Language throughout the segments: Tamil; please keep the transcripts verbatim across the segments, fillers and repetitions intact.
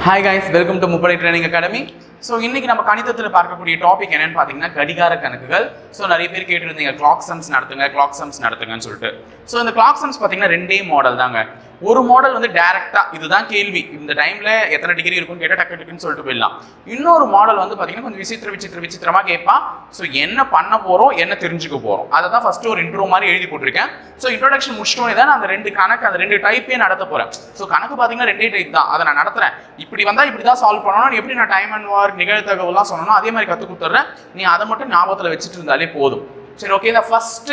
Hi guys, welcome to Mupalai Training Academy. So இன்னைக்கு நம்ம கணிதத்துல பார்க்கக்கூடிய டாபிக் என்னன்னு பாத்தீங்கன்னா கடிகார கணக்குகள். சோ நிறைய பேர் கேட்டிருந்தீங்க clock sums நடத்துங்க clock sums நடத்துங்கன்னு சொல்லிட்டு. சோ இந்த clock sums பாத்தீங்கன்னா ரெண்டே மாடல் தாங்க. ஒரு மாடல் வந்து டைரக்ட்டா இதுதான் கேள்வி. இந்த டைம்ல எத்தனை டிகிரி இருக்குன்னு கேட்டா டக்கு டக்குன்னு சொல்லிட்டு போயிடலாம். இன்னொரு மாடல் வந்து பாத்தீங்கன்னா கொஞ்சம் விசித்திர விசித்திர விசித்திரமா கேட்பான். சோ என்ன பண்ண போறோம், என்ன தெரிஞ்சுக்க போறோம். அத தான் ஃபர்ஸ்ட் ஒரு இன்ட்ரோ மாதிரி எழுதி போட்டுருக்கேன். சோ இன்ட்ரோடக்ஷன் முடிச்சிட்டோனே தான் அந்த ரெண்டு கணக்கு அந்த ரெண்டு டைப்பே நடத்த போறேன். சோ கணக்கு பாத்தீங்கன்னா ரெண்டே டைப் தான். அத நான் நடத்துறேன். இப்படி வந்தா இப்படி தான் சால்வ் பண்ணனும். எப்படி நான் டைம் அண்ட் வர்க் நிகழ்தகவுலாம் சொன்னனோ அதே மாதிரி கத்து கொடுத்துறேன். நீ அத மட்டும் ஞாபகத்துல வச்சிட்டு இருந்தாலே போதும். சரி, ஓகே. இந்த ஃபர்ஸ்ட்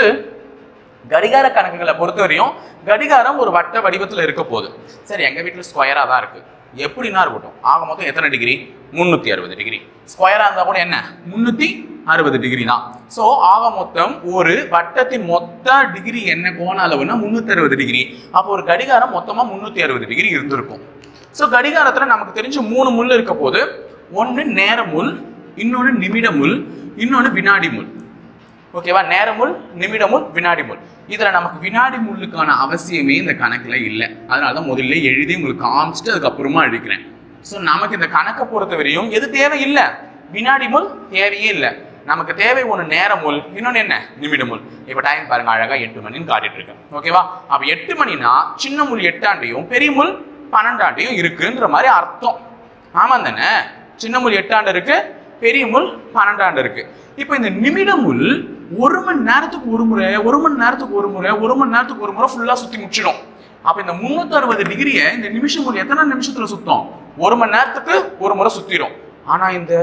கடிகார கணக்குகளை பொறுத்தவரையும் கடிகாரம் ஒரு வட்ட வடிவத்தில் இருக்க போகுது. சரி, எங்க வீட்டில் ஸ்கொயரா தான் இருக்கு. எப்படின்னா இருக்கட்டும், ஆக மொத்தம் எத்தனை டிகிரி? முன்னூத்தி அறுபது டிகிரி. ஸ்கொயரா இருந்தா கூட என்ன, முன்னூத்தி அறுபது டிகிரி தான். ஸோ ஆக மொத்தம் ஒரு வட்டத்தின் மொத்த டிகிரி என்ன கோண அளவுன்னா முன்னூத்தி அறுபது டிகிரி. அப்போ ஒரு கடிகாரம் மொத்தமா முன்னூத்தி அறுபது டிகிரி இருந்திருக்கும். ஸோ கடிகாரத்துல நமக்கு தெரிஞ்ச மூணு முள் இருக்க போது, ஒன்று நேர முள், இன்னொன்று நிமிட முள், இன்னொன்று வினாடி முள். ஓகேவா? நேரமுள், நிமிடமுள், வினாடி முள். இதுல நமக்கு வினாடி முள்ளுக்கான அவசியமே இந்த கணக்குல இல்லை. அதனாலதான் முதல்ல எழுதி உங்களுக்கு காமிச்சிட்டு அதுக்கப்புறமா அழிக்கிறேன். ஸோ நமக்கு இந்த கணக்கை பொறுத்தவரையும் எது தேவையில்லை, வினாடி முள் தேவையே இல்லை. நமக்கு தேவை ஒன்று நேரமுள், இன்னொன்று என்ன, நிமிட முள். இப்போ டைம் பாருங்க, அழகா எட்டு மணின்னு காட்டிட்டு இருக்கேன். ஓகேவா? அப்ப எட்டு மணினா சின்ன முள் எட்டாண்டையும் பெரிய முள் பன்னெண்டாண்டையும் இருக்குன்ற மாதிரி அர்த்தம். ஆமா தானே? சின்ன முள் எட்டாண்டு இருக்கு, பெரிய முள் பன்னெண்டாண்டு இருக்கு. இப்போ இந்த நிமிட முள் ஒரு மணி நேரத்துக்கு ஒரு முறை ஒரு மணி நேரத்துக்கு ஒரு முறை ஒரு மணி நேரத்துக்கு ஒரு முறை ஃபுல்லா சுத்தி முடிச்சிடும். அப்ப இந்த முன்னூத்தி அறுபது டிகிரியை இந்த நிமிஷம் முள் எத்தனை நிமிஷத்துல சுத்தம்? ஒரு மணி நேரத்துக்கு ஒரு முறை சுத்திடும். ஆனா இந்த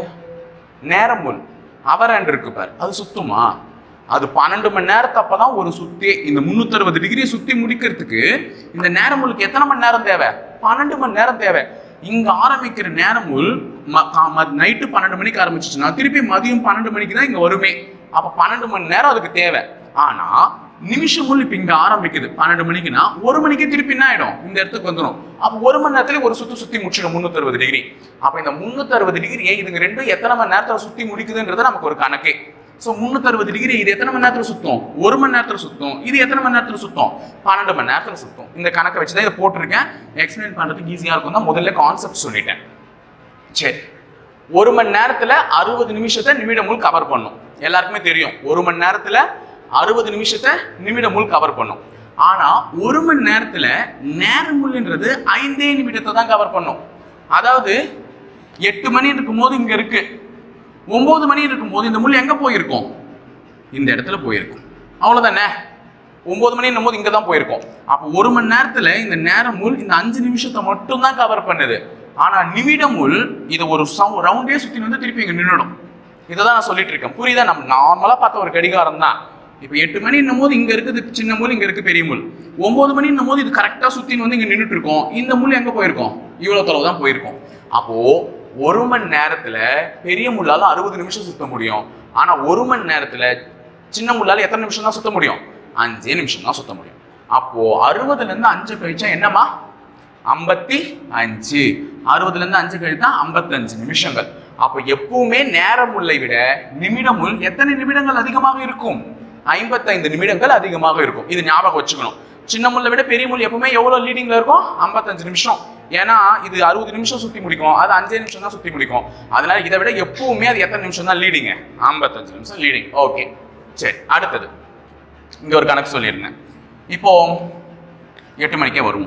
நேரம் முள் அவர் இருக்கு பாரு, அது சுத்துமா? அது பன்னெண்டு மணி நேரத்து அப்பதான் ஒரு சுத்தி. இந்த முன்னூத்தி அறுபது டிகிரியை சுத்தி முடிக்கிறதுக்கு இந்த நேரம் முளுக்கு எத்தனை மணி நேரம் தேவை? பன்னெண்டு மணி நேரம் தேவை. இங்க ஆரம்பிக்கிற நேரமுள் நைட்டு பன்னெண்டு மணிக்கு ஆரம்பிச்சுச்சுன்னா திருப்பி மதியம் பன்னெண்டு மணிக்கு தான் இங்க வருமே. அப்ப பன்னெண்டு மணி நேரம் அதுக்கு தேவை. ஆனா நிமிஷம் முள் இப்ப இங்க ஆரம்பிக்குது பன்னெண்டு மணிக்குன்னா ஒரு மணிக்கு திருப்பி என்ன ஆயிடும், இந்த இடத்துக்கு வந்துடும். அப்ப ஒரு மணி நேரத்துல ஒரு சுத்தி சுத்தி முடிச்சிடும் முன்னூத்தி அறுபது டிகிரி. அப்ப இந்த முன்னூத்தி அறுபது டிகிரியை இதுங்க ரெண்டும் எத்தனை மணி நேரத்துல சுத்தி முடிக்குதுன்றது நமக்கு ஒரு கணக்கு. ஸோ முன்னூத்தி அறுபது டிகிரி இது எத்தனை மணி நேரத்துல சுத்தம்? ஒரு மணி நேரத்துல சுத்தம். இது எத்தனை மணி நேரத்துல சுத்தம்? பன்னெண்டு மணி நேரத்துல சுத்தம். இந்த கணக்கை வச்சுதான் இதை போட்டிருக்கேன். எக்ஸ்பிளைன் பண்றதுக்கு ஈஸியா இருக்கும் தான் முதல்ல கான்செப்ட் சொல்லிட்டேன். சரி, ஒரு மணி நேரத்துல அறுபது நிமிஷத்தை நிமிட முள் கவர் பண்ணும். எல்லாருக்குமே தெரியும், ஒரு மணி நேரத்துல அறுபது நிமிஷத்தை நிமிட முள் கவர் பண்ணும். ஆனா ஒரு மணி நேரத்துல நேர முள்ன்றது ஐந்தே நிமிடத்தை தான் கவர் பண்ணும். அதாவது எட்டு மணி இருக்கும் போது இங்க இருக்கு, ஒன்பது மணி இருக்கும் போது இந்த முள் எங்க போயிருக்கும்? இந்த இடத்துல போயிருக்கும். அவ்வளவுதானே? ஒன்பது மணி போது இங்க தான் போயிருக்கும். அப்போ ஒரு மணி நேரத்துல இந்த நேர முள் இந்த அஞ்சு நிமிஷத்தை மட்டும் தான் கவர் பண்ணுது. ஆனா நிமிட முள் இது ஒரு ரவுண்டே சுத்தி வந்து திருப்பி இங்க நின்றுடும். இதைதான் நான் சொல்லிட்டு இருக்கேன். புரியுதா? நம்ம நார்மலா பார்த்த ஒரு கடிகாரம் தான். இப்ப எட்டு மணி போது இங்க இருக்குது சின்ன முள், இங்க இருக்கு பெரிய முள். ஒன்பது மணி போது இது கரெக்டா சுத்தின்னு வந்து இங்க நின்றுட்டு இருக்கோம். இந்த முள் எங்க போயிருக்கும்? இவ்வளவு தொலைவு தான் போயிருக்கும். அப்போ ஒரு மணி நேரத்துல பெரிய முள்ளால அறுபது நிமிஷம் சுத்த முடியும். ஆனா ஒரு மணி நேரத்துல சின்ன முள்ளால எத்தனை நிமிஷம் தான் சுத்த முடியும்? அஞ்சே நிமிஷம் தான் சுத்த முடியும். அப்போ அறுபதுல இருந்து அஞ்சு கழிச்சா என்னமா? ஐம்பத்தி அஞ்சு. அறுபதுல இருந்து அஞ்சு கழித்தா ஐம்பத்தி அஞ்சு நிமிஷங்கள். அப்போ எப்பவுமே நேர முல்லை விட நிமிட முள் எத்தனை நிமிடங்கள் அதிகமாக இருக்கும்? ஐம்பத்தி ஐந்து நிமிடங்கள் அதிகமாக இருக்கும். இது ஞாபகம் வச்சுக்கணும். சின்ன முல்லை விட பெரிய முள் எப்பவுமே எவ்வளவு லீடிங்ல இருக்கும்? ஐம்பத்தஞ்சு நிமிஷம். ஏன்னா இது அறுபது நிமிஷம் சுத்தி முடிக்கும், அது அஞ்சே நிமிஷம் தான் சுத்தி முடிக்கும். அதனால இதை விட எப்பவுமே அது எத்தனை நிமிஷம் தான் லீடிங்க? ஐம்பத்தஞ்சு நிமிஷம் லீடிங். ஓகே, சரி. அடுத்தது இங்க ஒரு கணக்கு சொல்லியிருந்தேன். இப்போ எட்டு மணிக்கே வரும்.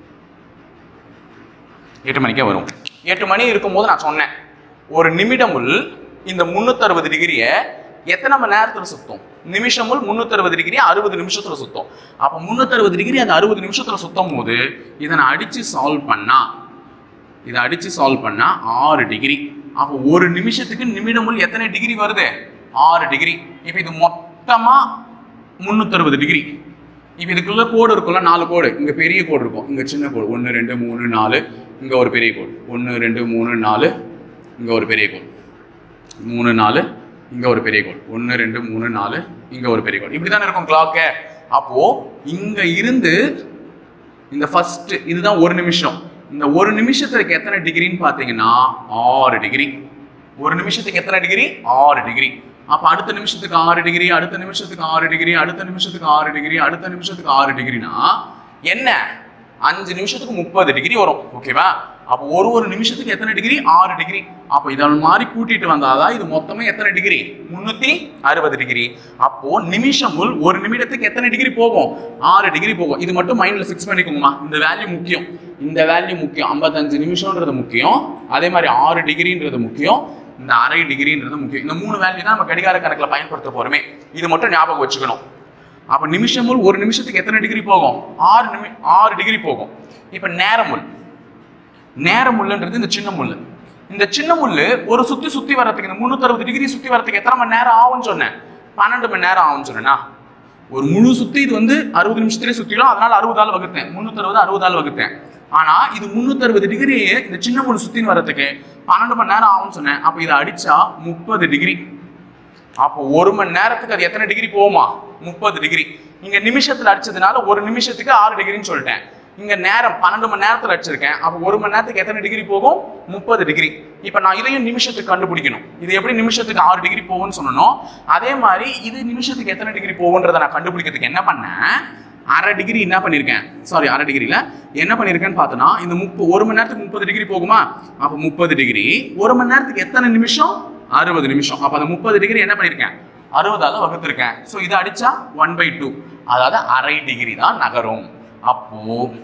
எட்டு மணிக்கே வரும். எட்டு மணி இருக்கும்போது நான் சொன்னேன், ஒரு நிமிடமுள் இந்த முன்னூத்தி அறுபது டிகிரியை எத்தனை மணி நேரத்துல சுத்தும்? நிமிஷமுள் முன்னூத்தி அறுபது டிகிரி அறுபது நிமிஷத்துல சுத்தம். அப்ப முன்னூத்தி அறுபது டிகிரி அந்த அறுபது நிமிஷத்துல சுத்தும் போது இதை நான் அடிச்சு சால்வ் பண்ணா இதை அடிச்சு சால்வ் பண்ணா ஆறு டிகிரி. அப்போ ஒரு நிமிஷத்துக்கு நிமிடமுள் எத்தனை டிகிரி வருது? ஆறு டிகிரி. இப்ப இது மொத்தமா முன்னூத்தி அறுபது டிகிரி. இப்ப இதுக்குள்ள கோடு இருக்குல்ல, நாலு கோடு. இங்க பெரிய கோடு இருக்கும், இங்க சின்ன கோடு. ஒன்னு ரெண்டு மூணு நாலு, இங்க ஒரு பெரிய கோடு. ஒன்னு ரெண்டு மூணு நாலு, இங்க ஒரு பெரிய கோடு. மூணு நாலு, இங்க ஒரு பெரிய கோடு. ஒன்னு ரெண்டு மூணு நாலு, இங்க ஒரு பெரிய கோடு. இப்படிதானே இருக்கும் கிளாக்கு. அப்போ இங்க இருந்து இந்த ஃபர்ஸ்ட் இதுதான் ஒரு நிமிஷம். இந்த ஒரு நிமிஷத்துக்கு எத்தனை டிகிரின்னு பாத்தீங்கன்னா ஆறு டிகிரி. ஒரு நிமிஷத்துக்கு எத்தனை டிகிரி? ஆறு டிகிரி. அப்ப அடுத்த நிமிஷத்துக்கு ஆறு டிகிரி, அடுத்த நிமிஷத்துக்கு ஆறு டிகிரி, அடுத்த நிமிஷத்துக்கு ஆறு டிகிரி, அடுத்த நிமிஷத்துக்கு ஆறு டிகிரினா என்ன? அஞ்சு நிமிஷத்துக்கு முப்பது டிகிரி வரும். ஓகேவா? அப்போ ஒரு ஒரு நிமிஷத்துக்கு எத்தனை டிகிரி? ஆறு டிகிரி. அப்போ இதன் மாதிரி கூட்டிட்டு வந்தாதான் இது மொத்தமே எத்தனை டிகிரி? முன்னூத்தி அறுபது டிகிரி. அப்போ நிமிஷமுள் ஒரு நிமிடத்துக்கு எத்தனை டிகிரி போகும்? ஆறு டிகிரி போகும். இது மட்டும் மைண்ட்ல ஃபிக்ஸ் பண்ணிக்கோங்கம்மா. இந்த வேல்யூ முக்கியம், இந்த வேல்யூ முக்கியம். ஐம்பத்தஞ்சு நிமிஷம்ன்றது முக்கியம், அதே மாதிரி ஆறு டிகிரின்றது முக்கியம், இந்த அரை டிகிரின்றது முக்கியம். இந்த மூணு வேல்யூ தான் நம்ம கடிகார கணக்குல பயன்படுத்த போறோமே. இது மட்டும் ஞாபகம் வச்சுக்கணும். அப்ப நிமிஷமுள் ஒரு நிமிஷத்துக்கு எத்தனை டிகிரி போகும்? ஆறு நிமி ஆறு டிகிரி போகும். இப்ப நேரமுள், நேரமுள்ளுன்றது இந்த சின்ன முள்ளு. இந்த சின்ன முள்ளு ஒரு சுத்தி சுத்தி வரதுக்கு, இந்த முன்னூத்தி அறுபது டிகிரி சுத்தி வரதுக்கு எத்தனை மணி நேரம் ஆகும்னு சொன்னேன்? பன்னெண்டு மணி நேரம் ஆகும்னு சொன்னா, ஒரு முழு சுத்தி இது வந்து அறுபது நிமிஷத்துலேயே சுத்திடும். அதனால அறுபதாள் வகுத்தேன், முன்னூத்தி அறுபது அறுபதாள் வகுத்தேன். ஆனா இது முன்னூத்தி அறுபது டிகிரி இந்த சின்ன முள்ளு சுத்தின்னு வரதுக்கு பன்னெண்டு மணி நேரம் ஆகும்னு சொன்னேன். அப்ப இதை அடிச்சா முப்பது டிகிரி. அப்போ ஒரு மணி நேரத்துக்கு அது எத்தனை டிகிரி போகுமா? முப்பது டிகிரி. இங்க நிமிஷத்துல அடிச்சதுனால ஒரு நிமிஷத்துக்கு ஆறு டிகிரின்னு சொல்லிட்டேன். இங்க நேரம் பன்னெண்டு மணி நேரத்துல அடிச்சிருக்கேன். அப்போ ஒரு மணி நேரத்துக்கு எத்தனை டிகிரி போகும்? முப்பது டிகிரி. இப்ப நான் இதையும் நிமிஷத்துக்கு கண்டுபிடிக்கணும். இது எப்படி நிமிஷத்துக்கு ஆறு டிகிரி போகும்னு சொன்னோம், அதே மாதிரி இது நிமிஷத்துக்கு எத்தனை டிகிரி போகுன்றதை நான் கண்டுபிடிக்கிறதுக்கு என்ன பண்ணேன்? அரை டிகிரி என்ன பண்ணிருக்கேன், சாரி அரை டிகிரில என்ன பண்ணிருக்கேன்னு பார்த்தோன்னா, இந்த முப்பது ஒரு மணி நேரத்துக்கு முப்பது டிகிரி போகுமா? அப்போ முப்பது டிகிரி ஒரு மணி நேரத்துக்கு எத்தனை நிமிஷம்? அறுபது நிமிஷம். அப்ப அந்த முப்பது டிகிரி என்ன பண்ணிருக்கேன்? அறுபதால வகுத்திருக்கேன். ஸோ இதை அடிச்சா ஒன் பை டூ, அதாவது அரை டிகிரி தான் நகரும். அப்போ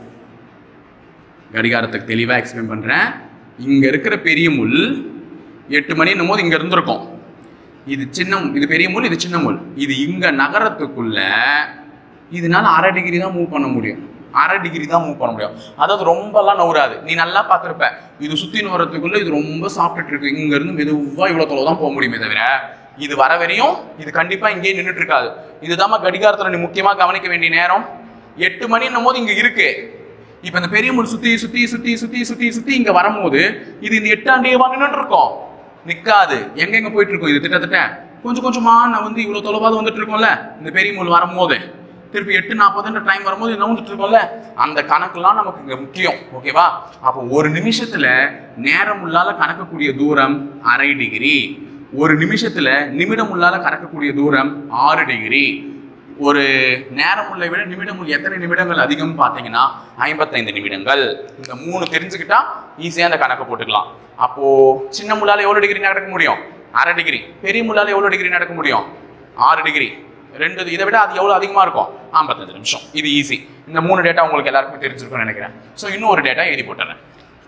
கடிகாரத்துக்கு தெளிவா எக்ஸ்பிளைன் பண்றேன். இங்க இருக்கிற பெரிய முள் எட்டு மணின்னும் போது இங்க இருந்திருக்கும். இது சின்ன, இது பெரிய முள், இது சின்ன முள். இது இங்க நகரத்துக்குள்ள இதனால அரை டிகிரி தான் மூவ் பண்ண முடியும். அரை டிகிரி தான் மூவ் பண்ண முடியும். அதாவது ரொம்பலாம் நவுறாது. நீ நல்லா பார்த்துருப்ப, இது சுத்தின்னு வரதுக்குள்ள இது ரொம்ப சாப்பிட்டுட்டு இருக்கு. இங்க இருந்து மெதுவா இவ்வளவு தொலைவு தான் போக முடியுமே தவிர இது வர வரையும் இது கண்டிப்பா இங்கே நின்றுட்டு இருக்காது. இதுதான் கடிகாரத்துல நீ முக்கியமா கவனிக்க வேண்டிய நேரம். எட்டு மணின்னும் போது இங்க இருக்கு. இப்ப இந்த பெரிய முள் சுத்தி சுத்தி சுத்தி சுத்தி சுத்தி சுத்தி இங்க வரும்போது இது இந்த எட்டாண்டியவா நின்றுட்டு இருக்கோம், நிக்காது. எங்க எங்க போயிட்டு இருக்கோம்? இது திட்டத்தட்ட கொஞ்சம் கொஞ்சமா நான் வந்து இவ்வளவு தொலைவாத வந்துட்டு இருக்கோம்ல. இந்த பெரிய முள் வரும்போது திருப்பி எட்டு நாற்பதுன்ற டைம் வரும்போது நவுந்துட்டு இருக்கோம்ல, அந்த கணக்குலாம் நமக்கு இங்க முக்கியம். ஓகேவா? அப்போ ஒரு நிமிஷத்துல நேரம் உள்ளால கணக்கக்கூடிய தூரம் அரை டிகிரி. ஒரு நிமிஷத்துல நிமிடம் உள்ளால கணக்கக்கூடிய தூரம் ஆறு டிகிரி. ஒரு நேரம் உள்ள விட நிமிடம் எத்தனை நிமிடங்கள் அதிகம் பார்த்தீங்கன்னா ஐம்பத்தைந்து நிமிடங்கள். இந்த மூணு தெரிஞ்சுக்கிட்டா ஈஸியா அந்த கணக்கு போட்டுக்கலாம். அப்போ சின்ன முள்ளால எவ்வளவு டிகிரி நடக்க முடியும்? அரை டிகிரி. பெரிய முள்ளால எவ்வளவு டிகிரி நடக்க முடியும்? ஆறு டிகிரி. ரெண்டு இதை விட அது எவ்வளவு அதிகமா இருக்கும்? ஐம்பத்தஞ்சு நிமிஷம். இது ஈஸி. இந்த மூணு டேட்டா உங்களுக்கு எல்லாருக்கும் தெரிஞ்சிருக்கும்னு நினைக்கிறேன். ஸோ இன்னும் ஒரு டேட்டா எழுதி போட்டுறேன்.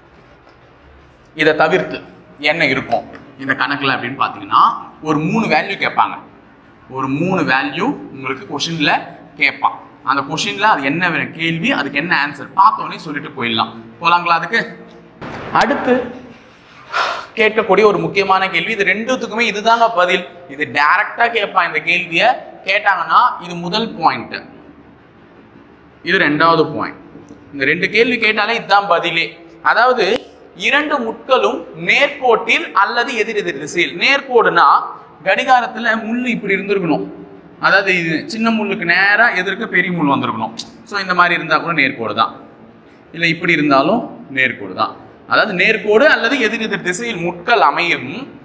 இதை தவிர்த்து என்ன இருக்கும் இந்த கணக்குல அப்படின்னு பார்த்தீங்கன்னா, ஒரு மூணு வேல்யூ கேட்பாங்க. ஒரு மூணு வேல்யூ உங்களுக்கு கொஸ்டின்ல கேட்பான். அந்த கொஸ்டின்ல அது என்ன கேள்வி, அதுக்கு என்ன ஆன்சர் பார்த்தோன்னே சொல்லிட்டு போயிடலாம். போலாங்களா? அதுக்கு அடுத்து கேட்கக்கூடிய ஒரு முக்கியமான கேள்வி, இது ரெண்டுத்துக்குமே இதுதாங்க பதில். இது டைரக்டா கேட்பான். இந்த கேள்வியை கேட்டாங்கன்னா இது முதல் பாயிண்ட், இது ரெண்டாவது பாயிண்ட். இந்த ரெண்டு கேள்வி கேட்டாலே இதுதான் பதிலே. அதாவது இரண்டு முட்களும் நேர்கோட்டில் அல்லது எதிர் எதிர் திசையில். நேர்கோடுனா கடிகாரத்துல முள் இப்படி இருந்திருக்கணும். அதாவது இது சின்ன முள்ளுக்கு நேரா எதிர்க்க பெரிய முள் வந்திருக்கணும். ஸோ இந்த மாதிரி இருந்தா கூட நேர்கோடு தான், இல்லை இப்படி இருந்தாலும் நேர்கோடு தான். அதாவது நேர்கோடு அல்லது எதிர் எதிர் திசையில் முட்கள் அமையும்.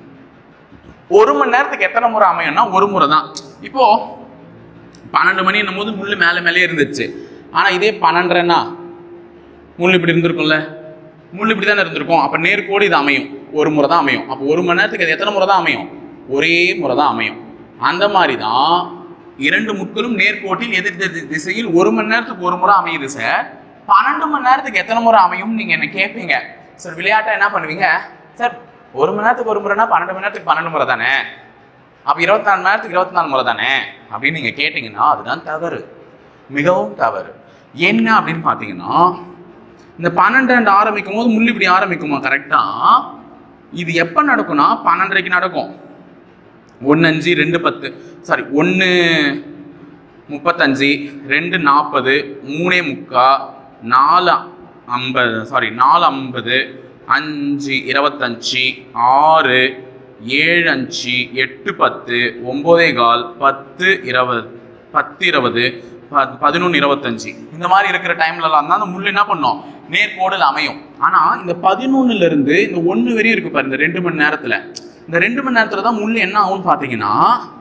ஒரு மணி நேரத்துக்கு எத்தனை முறை அமையும்னா ஒரு முறை தான். இப்போ பன்னெண்டு மணி என்னும் போது முள் மேலே மேலே இருந்துச்சு. ஆனா இதே பன்னெண்டுன்னா முள் இப்படி இருந்திருக்கும்ல, முள் இப்படி தானே இருந்திருக்கும். அப்ப நேர்கோடு இது அமையும், ஒரு முறை தான் அமையும். அப்போ ஒரு மணி நேரத்துக்கு அது எத்தனை முறை தான் அமையும்? ஒரே முறை தான் அமையும். அந்த மாதிரி தான் இரண்டு முட்களும் நேர்கோட்டில் எதிர் திசையில் ஒரு மணி நேரத்துக்கு ஒரு முறை அமையுது சார். பன்னெண்டு மணி நேரத்துக்கு எத்தனை முறை அமையும் நீங்க என்ன கேட்பீங்க. சார் விளையாட்டா என்ன பண்ணுவீங்க, சார் ஒரு மணி நேரத்துக்கு ஒரு முறைனா பன்னெண்டு மணி நேரத்துக்கு பன்னெண்டு முறை தானே, அப்ப இருபத்தி நாலு மணி நேரத்துக்கு இருபத்தி நாலு முறை தானே அப்படின்னு நீங்க கேட்டீங்கன்னா அதுதான் தவறு, மிகவும் தவறு. என்ன அப்படின்னு பாத்தீங்கன்னா, இந்த பன்னெண்டு ரெண்டு ஆரம்பிக்கும் போது முள் இப்படி ஆரம்பிக்குமா கரெக்டா? இது எப்ப நடக்கும்னா பன்னெண்டரைக்கு நடக்கும். ஒன்னு அஞ்சு ரெண்டு பத்து சாரி ஒன்னு முப்பத்தஞ்சு ரெண்டு நாற்பது மூணே முக்கா நாலு ஐம்பது சாரி நாலு ஐம்பது அஞ்சு இருபத்தஞ்சு ஆறு ஏழு அஞ்சு எட்டு பத்து ஒன்பதே கால் பத்து இருபது பத்து இருபது பதினொன்று இருபத்தஞ்சு இந்த மாதிரி இருக்கிற டைம்லலாம் தான் அந்த முள் என்ன பண்ணும், நேர்கோடில் அமையும். ஆனா இந்த பதினொன்னுல இருந்து இந்த ஒன்னு வரையும் இருக்கு பாரு, இந்த ரெண்டு மணி நேரத்துல இந்த ரெண்டு மணி நேரத்துல தான் முள் என்ன ஆகும்னு பாத்தீங்கன்னா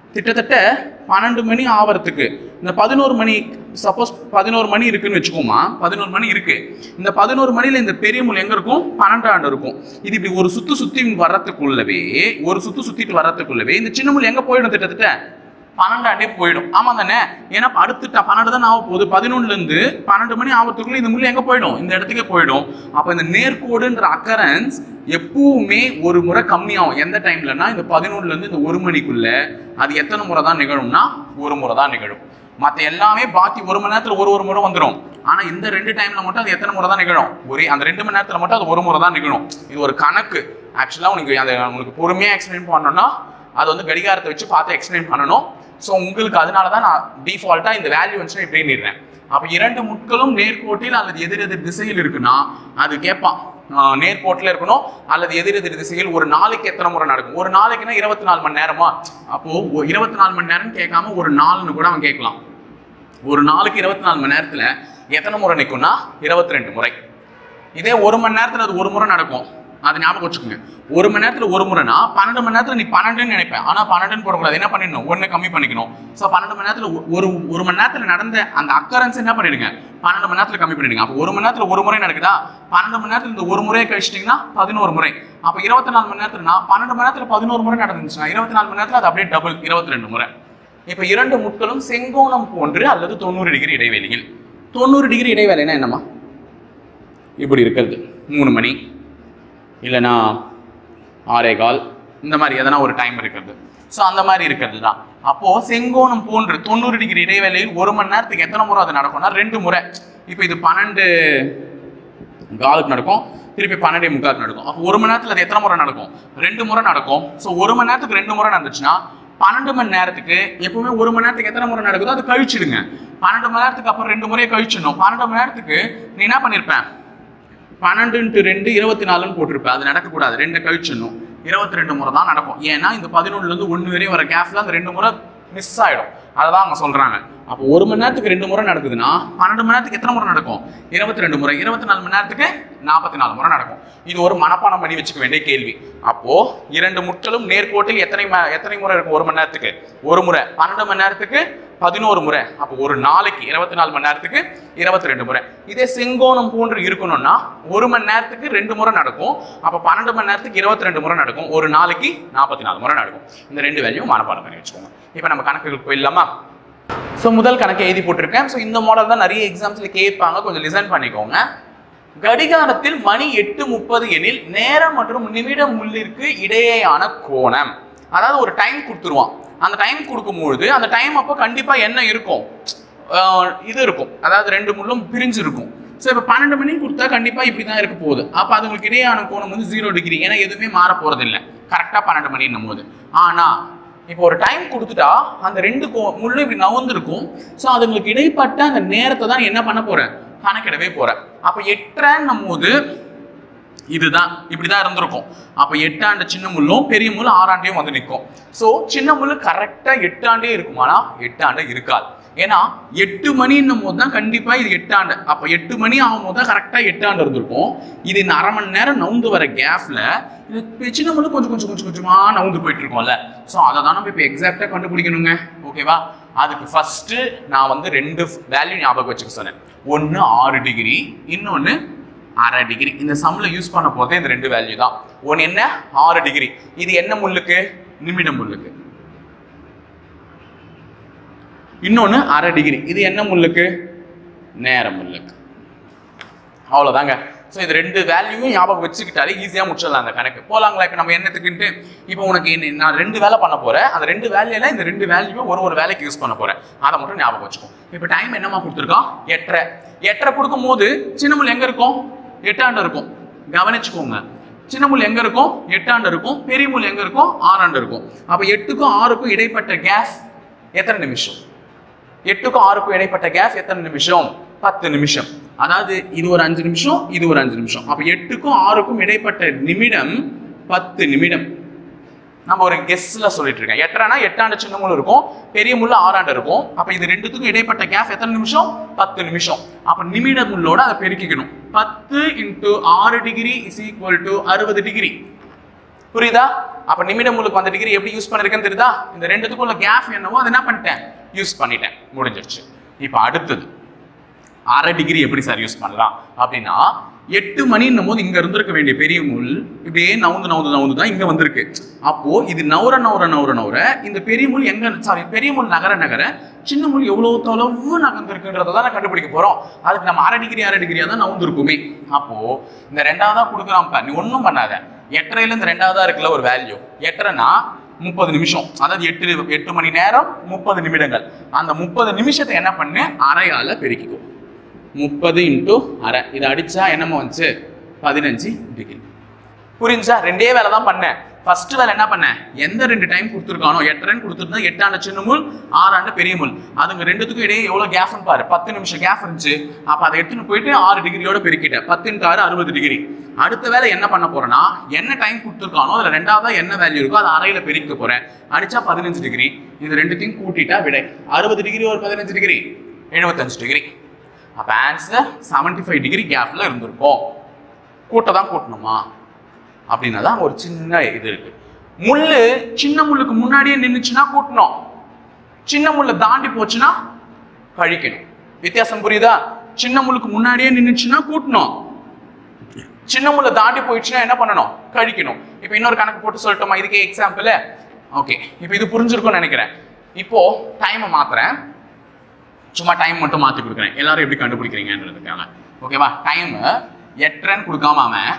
கிட்டத்தட்ட பன்னெண்டு மணி ஆவறதுக்கு இந்த பதினோரு மணி சப்போஸ் பதினோரு மணி இருக்குன்னு வச்சுக்கோமா, பதினோரு மணி இருக்கு. இந்த பதினோரு மணில இந்த பெரிய முள் எங்க இருக்கும்? பன்னெண்டாண்டு இருக்கும். இது இப்படி ஒரு சுத்து சுத்தி வர்றதுக்குள்ளவே ஒரு சுத்து சுத்திட்டு வர்றதுக்குள்ளவே இந்த சின்ன முள் எங்க போயிடும்? திட்டத்தட்ட பன்னெண்டாண்டே போயிடும். ஆமா தானே? ஏன்னா அடுத்துட்டா பன்னெண்டு தான் ஆக போகுது. பதினொன்னுல இருந்து பன்னெண்டு மணி ஆகிறதுக்குள்ள இந்த முள் எங்க போயிடும்? இந்த இடத்துக்கே போயிடும். அப்ப இந்த நேர்கோடுன்ற அக்கரன்ஸ் எப்பவுமே ஒரு முறை கம்மியாகும். எந்த டைம்லன்னா இந்த பதினொன்னுல இருந்து இந்த ஒரு மணிக்குள்ள அது எத்தனை முறை தான் நிகழும்னா ஒரு முறை தான் நிகழும். மற்ற எல்லாமே பாக்கி ஒரு மணி நேரத்துல ஒரு ஒரு முறை வந்துடும். ஆனா இந்த ரெண்டு டைம்ல மட்டும் அது எத்தனை முறை தான் நிகழும்? ஒரே அந்த ரெண்டு மணி நேரத்துல மட்டும் அது ஒரு முறை தான் நிகழும். இது ஒரு கணக்கு. ஆக்சுவலா உனக்கு அதை உங்களுக்கு பொறுமையா எக்ஸ்பிளைன் பண்ணணும்னா அது வந்து கடிகாரத்தை வச்சு பார்த்து எக்ஸ்பிளைன் பண்ணணும். ஸோ உங்களுக்கு அதனால தான் நான் டிஃபால்ட்டா இந்த வேல்யூ வந்து இப்படி நிடுறேன். அப்போ இரண்டு முட்களும் நேர்கோட்டில் அல்லது எதிர் எதிர் திசையில் இருக்குன்னா அது கேட்பான், நேர்கோட்டில் இருக்கணும் அல்லது எதிர் எதிர் திசையில் ஒரு நாளைக்கு எத்தனை முறை நடக்கும்? ஒரு நாளைக்குன்னா இருபத்தி நாலு மணி நேரமா? அப்போ இருபத்தி நாலு மணி நேரம் கேட்காம ஒரு நாலுன்னு கூட அவன் கேட்கலாம். ஒரு நாளுக்கு இருபத்தி நாலு மணி நேரத்துல எத்தனை முறை நிற்கும்னா இருபத்தி ரெண்டு முறை. இதே ஒரு மணி நேரத்துல அது ஒரு முறை நடக்கும். அது ஞாபகம் வச்சுக்கோங்க. ஒரு மணி நேரத்துல ஒரு முறைனா பன்னெண்டு மணி நேரத்துல நீ பன்னெண்டுன்னு நினைப்பேன். ஆனா பன்னெண்டுன்னு போடக்கூடாது. என்ன பண்ணிடணும்? ஒன்னு கம்மி பண்ணிக்கணும். ஸோ பன்னெண்டு மணி நேரத்துல ஒரு ஒரு மணி நேரத்துல நடந்த அந்த அக்கரன்ஸ் என்ன பண்ணிடுங்க? பன்னெண்டு மணி நேரத்துல கம்மி பண்ணிடுங்க. அப்போ ஒரு மணி நேரத்துல ஒரு முறை நடக்குதா? பன்னெண்டு மணி நேரத்துல இந்த ஒரு முறையை கழிச்சிட்டீங்கன்னா பதினோரு முறை. அப்போ இருபத்தி நாலு மணி நேரத்துலனா பன்னெண்டு மணி நேரத்துல பதினோரு முறை நடந்துச்சுன்னா இருபத்தி நாலு மணி நேரத்துல அது அப்படியே டபுள் இருபத்தி ரெண்டு முறை. இப்ப இரண்டு முட்களும் செங்கோணம் போன்று அல்லது தொண்ணூறு டிகிரி இடைவெளியில். தொண்ணூறு டிகிரி இடைவேளைனா என்னமா? இப்படி இருக்கிறது மூணு மணி இல்லைன்னா ஆறே கால், இந்த மாதிரி எதனா ஒரு டைம் இருக்கிறது. ஸோ அந்த மாதிரி இருக்கிறது தான். அப்போ செங்கோணம் போன்று தொண்ணூறு டிகிரி இடைவேளையில் ஒரு மணி நேரத்துக்கு எத்தனை முறை அது நடக்கும்னா ரெண்டு முறை. இப்போ இது பன்னெண்டு காலுக்கு நடக்கும், திருப்பி பன்னெண்டே முக்காலுக்கு நடக்கும். அப்போ ஒரு மணி நேரத்தில் அது எத்தனை முறை நடக்கும்? ரெண்டு முறை நடக்கும். ஸோ ஒரு மணி நேரத்துக்கு ரெண்டு முறை நடந்துச்சுன்னா பன்னெண்டு மணி நேரத்துக்கு எப்பவுமே ஒரு மணி நேரத்துக்கு எத்தனை முறை நடக்குதோ அது கழிச்சிடுங்க. பன்னெண்டு மணி நேரத்துக்கு அப்புறம் ரெண்டு முறையை கழிச்சிடணும். பன்னெண்டு மணி நேரத்துக்கு நீ என்ன பண்ணிருப்பேன்? பன்னெண்டு இன்ட்டு ரெண்டு இருபத்தி நாலுன்னு போட்டிருப்பேன். அது நடக்கக்கூடாது. ரெண்டு கழிச்சிடணும். இருபத்தி ரெண்டு முறை தான் நடக்கும். ஏன்னா இந்த பதினொன்னுல இருந்து ஒன்று வரையும் வர கேப்ல அந்த ரெண்டு முறை மிஸ் ஆயிடும். அதான் அவங்க சொல்றாங்க. அப்போ ஒரு மணி நேரத்துக்கு ரெண்டு முறை நடக்குதுன்னா பன்னெண்டு மணி நேரத்துக்கு எத்தனை முறை நடக்கும்? இருபத்தி ரெண்டு முறை. இருபத்தி நாலு மணி நேரத்துக்கு நாற்பத்தி நாலு முறை நடக்கும். இது ஒரு மனப்பாடம் பண்ணி வச்சுக்க வேண்டிய கேள்வி. அப்போ இரண்டு முட்களும் நேர்கோட்டில் எத்தனை எத்தனை முறை இருக்கும்? ஒரு மணி நேரத்துக்கு ஒரு முறை. பன்னெண்டு மணி நேரத்துக்கு பதினோரு முறை. அப்போ ஒரு நாளைக்கு இருபத்தி நாலு மணி நேரத்துக்கு இருபத்தி ரெண்டு முறை. இதே செங்கோணம் போன்று இருக்கணும்னா ஒரு மணி நேரத்துக்கு ரெண்டு முறை நடக்கும். அப்போ பன்னெண்டு மணி நேரத்துக்கு இருபத்தி ரெண்டு முறை நடக்கும். ஒரு நாளைக்கு நாற்பத்தி நாலு முறை நடக்கும். இந்த ரெண்டு வேல்யூ மனப்பாடம் பண்ணி வச்சுக்கோங்க. இப்போ நம்ம கணக்குகளுக்கு போயிடலாமா? ஸோ முதல் கணக்கை எழுதி போட்டிருக்கேன். ஸோ இந்த மாடல் தான் நிறைய எக்ஸாம்ஸ்ல கேட்பாங்க. கொஞ்சம் லிசன் பண்ணிக்கோங்க. கடிகாரத்தில் மணி எட்டு முப்பது எனில் நேரம் மற்றும் நிமிட முள்ளிற்கு இடையேயான கோணம், அதாவது ஒரு டைம் கொடுத்துருவான். அந்த டைம் கொடுக்கும்பொழுது அந்த டைம் அப்போ கண்டிப்பா என்ன இருக்கும்? இது இருக்கும், அதாவது ரெண்டு முள்ளும் பிரிஞ்சு இருக்கும். ஸோ இப்போ பன்னெண்டு மணிக்கு கொடுத்தா கண்டிப்பா இப்படிதான் இருக்க போகுது. அப்போ அதுங்களுக்கு இடையான கோணம் வந்து ஜீரோ டிகிரி. ஏன்னா எதுவுமே மாற போறது இல்லை. கரெக்டா பன்னெண்டு மணின்னும் போது. ஆனா இப்போ ஒரு டைம் கொடுத்துட்டா அந்த ரெண்டு முள்ளும் இப்படி நவுந்திருக்கும். ஸோ அதுங்களுக்கு இடைப்பட்ட அந்த நேரத்தை தான் என்ன பண்ண போறேன்? கணக்கிடவே போறேன். அப்ப எட்டுன்னும் போது இதுதான் இப்படிதான் இருந்திருக்கும். அப்ப எட்டாண்டு சின்ன முள்ளும் பெரிய முள்ளு ஆறாண்டையும் வந்து நிற்கும். ஸோ சின்ன முள்ளு கரெக்டா எட்டாண்டே இருக்குமானா எட்டாண்டு இருக்காது. ஏன்னா எட்டு மணின்னும் போது தான் கண்டிப்பா இது எட்டாண்டு. அப்ப எட்டு மணி ஆகும் போது தான் கரெக்டா எட்டாண்டு இருந்திருக்கும். இது இந்த அரை மணி நேரம் நவுந்து வர கேப்ல இது சின்ன முள்ளு கொஞ்சம் கொஞ்சம் கொஞ்சம் கொஞ்சமா நவுந்து போயிட்டு இருக்கோம்ல. ஸோ அதை தான் நம்ம இப்போ எக்ஸாக்டா கண்டுபிடிக்கணுங்க. ஓகேவா? அதுக்கு ஃபர்ஸ்ட் நான் வந்து ரெண்டு வேல்யூ ஞாபகம் வச்சுக்க சொன்னேன். ஒன்னு ஆறு டிகிரி, இன்னொன்னு அரை டிகிரி. இந்த சம்ல யூஸ் பண்ண போதே இந்த ரெண்டு வேல்யூ தான். ஒன்னு என்ன? ஆறு டிகிரி. இது என்ன முள்ளுக்கு? நிமிட முள்ளுக்கு. இன்னொன்னு அரை டிகிரி. இது என்ன முள்ளுக்கு? நேர முள்ளுக்கு. அவ்வளவுதாங்க. ஸோ இது ரெண்டு வேல்யூவும் ஞாபகம் வச்சுக்கிட்டாலே ஈஸியா முடிச்சிடலாம் அந்த கணக்கு. போலாங்களா? இப்போ நம்ம என்னத்துக்குன்ட்டு இப்போ உனக்கு நான் ரெண்டு வேலை பண்ண போறேன். அந்த ரெண்டு வேலையில இந்த ரெண்டு வேல்யூ ஒரு ஒரு வேலைக்கு யூஸ் பண்ண போறேன். அதை மட்டும் ஞாபகம் வச்சுக்கோ. இப்போ டைம் என்னமா கொடுத்துருக்கோம்? எட்டரை. எட்டரை கொடுக்கும் போது சின்ன முள் எங்க இருக்கும்? எட்டாண்டு இருக்கும். கவனிச்சுக்கோங்க. சின்ன முள் எங்க இருக்கும்? எட்டாண்டு இருக்கும். பெரிய முள் எங்க இருக்கும்? ஆறாண்டு இருக்கும். அப்ப எட்டுக்கும் ஆறுக்கும் இடைப்பட்ட கேப் எத்தனை நிமிஷம்? எட்டுக்கும் ஆறுக்கும் இடைப்பட்ட கேப் எத்தனை நிமிஷம்? பத்து நிமிஷம். அதாவது இது ஒரு அஞ்சு நிமிஷம், இது ஒரு அஞ்சு நிமிஷம். அப்ப எட்டுக்கும் ஆறுக்கும் இடைப்பட்ட நிமிடம் பத்து நிமிடம். நம்ம ஒரு கெஸ்ல சொல்லிட்டு இருக்கேன். எட்டரைனா எட்டாண்டு சின்ன முள் இருக்கும், பெரிய முள்ள ஆறாண்டு இருக்கும். அப்ப இது ரெண்டுத்துக்கும் இடைப்பட்ட கேப் எத்தனை நிமிஷம்? பத்து நிமிஷம். அப்ப நிமிட முள்ளோட அதை பெருக்கிக்கணும். பத்து இன்டூ ஆறு டிகிரி இஸ் ஈக்குவல் டு அறுபது டிகிரி. புரியுதா? அப்ப நிமிட முழுக்கு அந்த டிகிரி எப்படி யூஸ் பண்ணிருக்கேன்னு தெரியுதா? இந்த ரெண்டுத்துக்குள்ள கேப் என்னவோ அதை என்ன பண்ணிட்டேன், யூஸ் பண்ணிட்டேன், முடிஞ்சிருச்சு. இப்ப அடுத்தது அரை டிகிரி எப்படி சார் யூஸ் பண்ணலாம் அப்படின்னா, எட்டு மணின்னும் போது இங்க இருந்திருக்க வேண்டிய பெரிய முள் இப்படியே நவுந்து நவுந்து நவுந்து தான் இங்க வந்திருக்கு. அப்போ இது நவுற நவுற நவுற நவுற இந்த பெரிய முள் எங்க, சாரி பெரிய முள் நகர நகர சின்ன முள் எவ்வளவு தொலைவு நகர்ந்துருக்குன்றத தான் கண்டுபிடிக்க போறோம். அதுக்கு நம்ம அரை டிகிரி அரை டிகிரியா தான் நவுந்து இருக்குமே. அப்போ இந்த ரெண்டாவதா கொடுக்குறான்ப்பா, நீ ஒன்றும் பண்ணாத. எட்டரையில இந்த ரெண்டாவதா இருக்குல்ல ஒரு வேல்யூ, எட்டரைனா முப்பது நிமிஷம், அதாவது எட்டு எட்டு மணி நேரம் முப்பது நிமிடங்கள். அந்த முப்பது நிமிஷத்தை என்ன பண்ணு, அரையால பெருக்கிக்கும். முப்பது இன்டூ அரை, இதை அடிச்சா என்னமோ வந்துச்சு, பதினஞ்சு டிகிரி. புரிஞ்சா? ரெண்டே வேலை தான் பண்ணேன். ஃபர்ஸ்ட் வேலை என்ன பண்ணேன், எந்த ரெண்டு டைம் கொடுத்துருக்கானோ, எட்டரைன்னு கொடுத்துருந்தா எட்டாண்ட சின்ன முள் ஆறாண்ட பெரிய முள், அதுங்க ரெண்டுத்துக்கும் இடையே எவ்வளவு கேப்னு பாரு, பத்து நிமிஷம் கேப் இருந்துச்சு. அப்ப அதை எடுத்துன்னு போயிட்டு ஆறு டிகிரியோட பெருக்கிட்டேன். பத்து இன்ட்டு ஆறு அறுபது டிகிரி. அடுத்த வேலை என்ன பண்ண போறேன்னா, என்ன டைம் கொடுத்துருக்கானோ அதுல ரெண்டாவதா என்ன வேல்யூ இருக்கோ அதை அறையில பெருக்க போறேன். அடிச்சா பதினஞ்சு டிகிரி. இது ரெண்டுத்தையும் கூட்டிட்டா விடை அறுபது டிகிரி ஒரு பதினஞ்சு டிகிரி எழுபத்தஞ்சு டிகிரி. அப்ப ஆன்சர் செவன்டி ஃபைவ் டிகிரி கேப்ல இருந்திருக்கும். கூட்ட தான் கூட்டணுமா அப்படின்னா தான் ஒரு சின்ன இது இருக்கு. முள்ளு சின்ன முள்ளுக்கு முன்னாடியே நின்றுச்சுன்னா கூட்டணும், சின்ன முள்ளை தாண்டி போச்சுன்னா கழிக்கணும். வித்தியாசம் புரியுதா? சின்ன முள்ளுக்கு முன்னாடியே நின்றுச்சுன்னா கூட்டணும், சின்ன முள்ளை தாண்டி போயிடுச்சுன்னா என்ன பண்ணணும், கழிக்கணும். இப்போ இன்னொரு கணக்கு போட்டு சொல்லட்டுமா இதுக்கே எக்ஸாம்பிள்? ஓகே, இப்போ இது புரிஞ்சிருக்கும்னு நினைக்கிறேன். இப்போ டைமை மாத்துறேன், சும்மா டைம் மட்டும் மாற்றி கொடுக்குறேன், எல்லாரும் எப்படி கண்டுபிடிக்கிறீங்கன்றதுக்காக. ஓகேவா? டைம் எட்டரைன்னு கொடுக்காம அவன்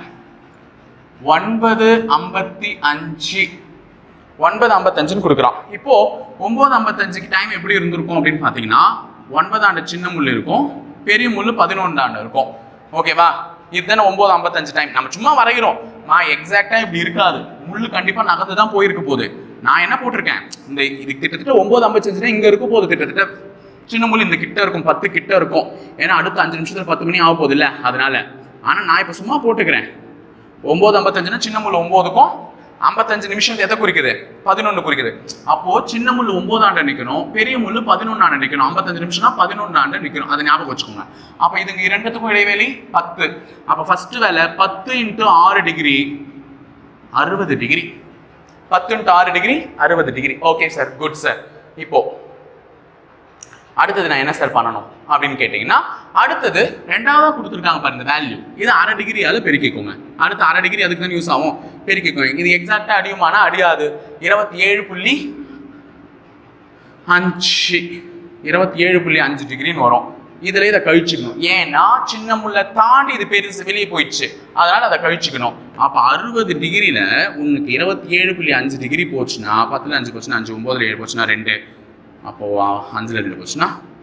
ஒன்பது ஐம்பத்தி அஞ்சு ஒன்பது ஐம்பத்தஞ்சுன்னு கொடுக்குறான். இப்போ ஒன்பது ஐம்பத்தஞ்சுக்கு டைம் எப்படி இருந்திருக்கும் அப்படின்னு பார்த்தீங்கன்னா, ஒன்பதாண்டு சின்ன முள் இருக்கும், பெரிய முள் பதினொன்றாண்டு இருக்கும். ஓகேவா? இதுதானே ஒன்பது ஐம்பத்தஞ்சு டைம். நம்ம சும்மா வரைகிறோம், நான் எக்ஸாக்டா இப்படி இருக்காது, முள்ளு கண்டிப்பா நகர்ந்து தான் போயிருக்க போகுது. நான் என்ன போட்டிருக்கேன், இந்த இது கிட்டத்தட்ட ஒன்பது ஐம்பத்தஞ்சுனா இங்க இருக்க போகுது, கிட்டத்தட்ட சின்ன முள் இந்த கிட்ட இருக்கும், பத்து கிட்ட இருக்கும். ஏன்னா அடுத்த அஞ்சு நிமிஷத்துல பத்து மணி ஆக போகுது இல்ல, அதனால. ஆனா நான் இப்ப சும்மா போட்டுக்கிறேன், ஒன்பது ஐம்பத்தஞ்சுனா சின்ன முள் ஒன்பதுக்கும் ஐம்பத்தஞ்சு நிமிஷம் எதை குறிக்குது, பதினொன்னு குறிக்குது. அப்போ சின்ன முள் ஒன்பதாண்டு நிக்கணும், பெரிய முள் பதினொன்னாண்டு நிக்கணும். ஐம்பத்தஞ்சு நிமிஷம்னா பதினொன்னாண்டு நிக்கணும், அதை ஞாபகம் வச்சுக்கோங்க. அப்ப இதுங்க இரண்டுத்துக்கும் இடைவெளி பத்து. அப்ப ஃபர்ஸ்ட் வேலை பத்து இன்ட்டு ஆறு டிகிரி அறுபது டிகிரி. பத்து இன்ட்டு ஆறு டிகிரி அறுபது degree. Okay sir, good sir. இப்போ அடுத்தது நான் என்ன சார் பண்ணணும் அப்படின்னு கேட்டீங்கன்னா, அடுத்தது ரெண்டாவதா கொடுத்துருக்காங்க பாருங்க வேல்யூ, இது அரை டிகிரியால பெருக்கிக்கோங்க. அடுத்து அரை டிகிரி அதுக்கு தான் யூஸ் ஆகும், பெருக்கிக்கோங்க. இது எக்ஸாக்டா அடியுமானா அடியாது. இருபத்தி ஏழு புள்ளி அஞ்சு இருபத்தி ஏழு புள்ளி அஞ்சு டிகிரின்னு வரும். இதுல இதை கழிச்சுக்கணும், ஏன்னா சின்ன முள்ள தாண்டி இது பெருசு வெளியே போயிடுச்சு, அதனால அதை கழிச்சுக்கணும். அப்ப அறுபது டிகிரியில உனக்கு இருபத்தி ஏழு புள்ளி அஞ்சு டிகிரி போச்சுன்னா, பத்துல அஞ்சு போச்சுன்னா அஞ்சு, ஒன்பதுல ஏழு போச்சுன்னா ரெண்டு, அப்போ அஞ்சுல ரெண்டு போச்சுன்னா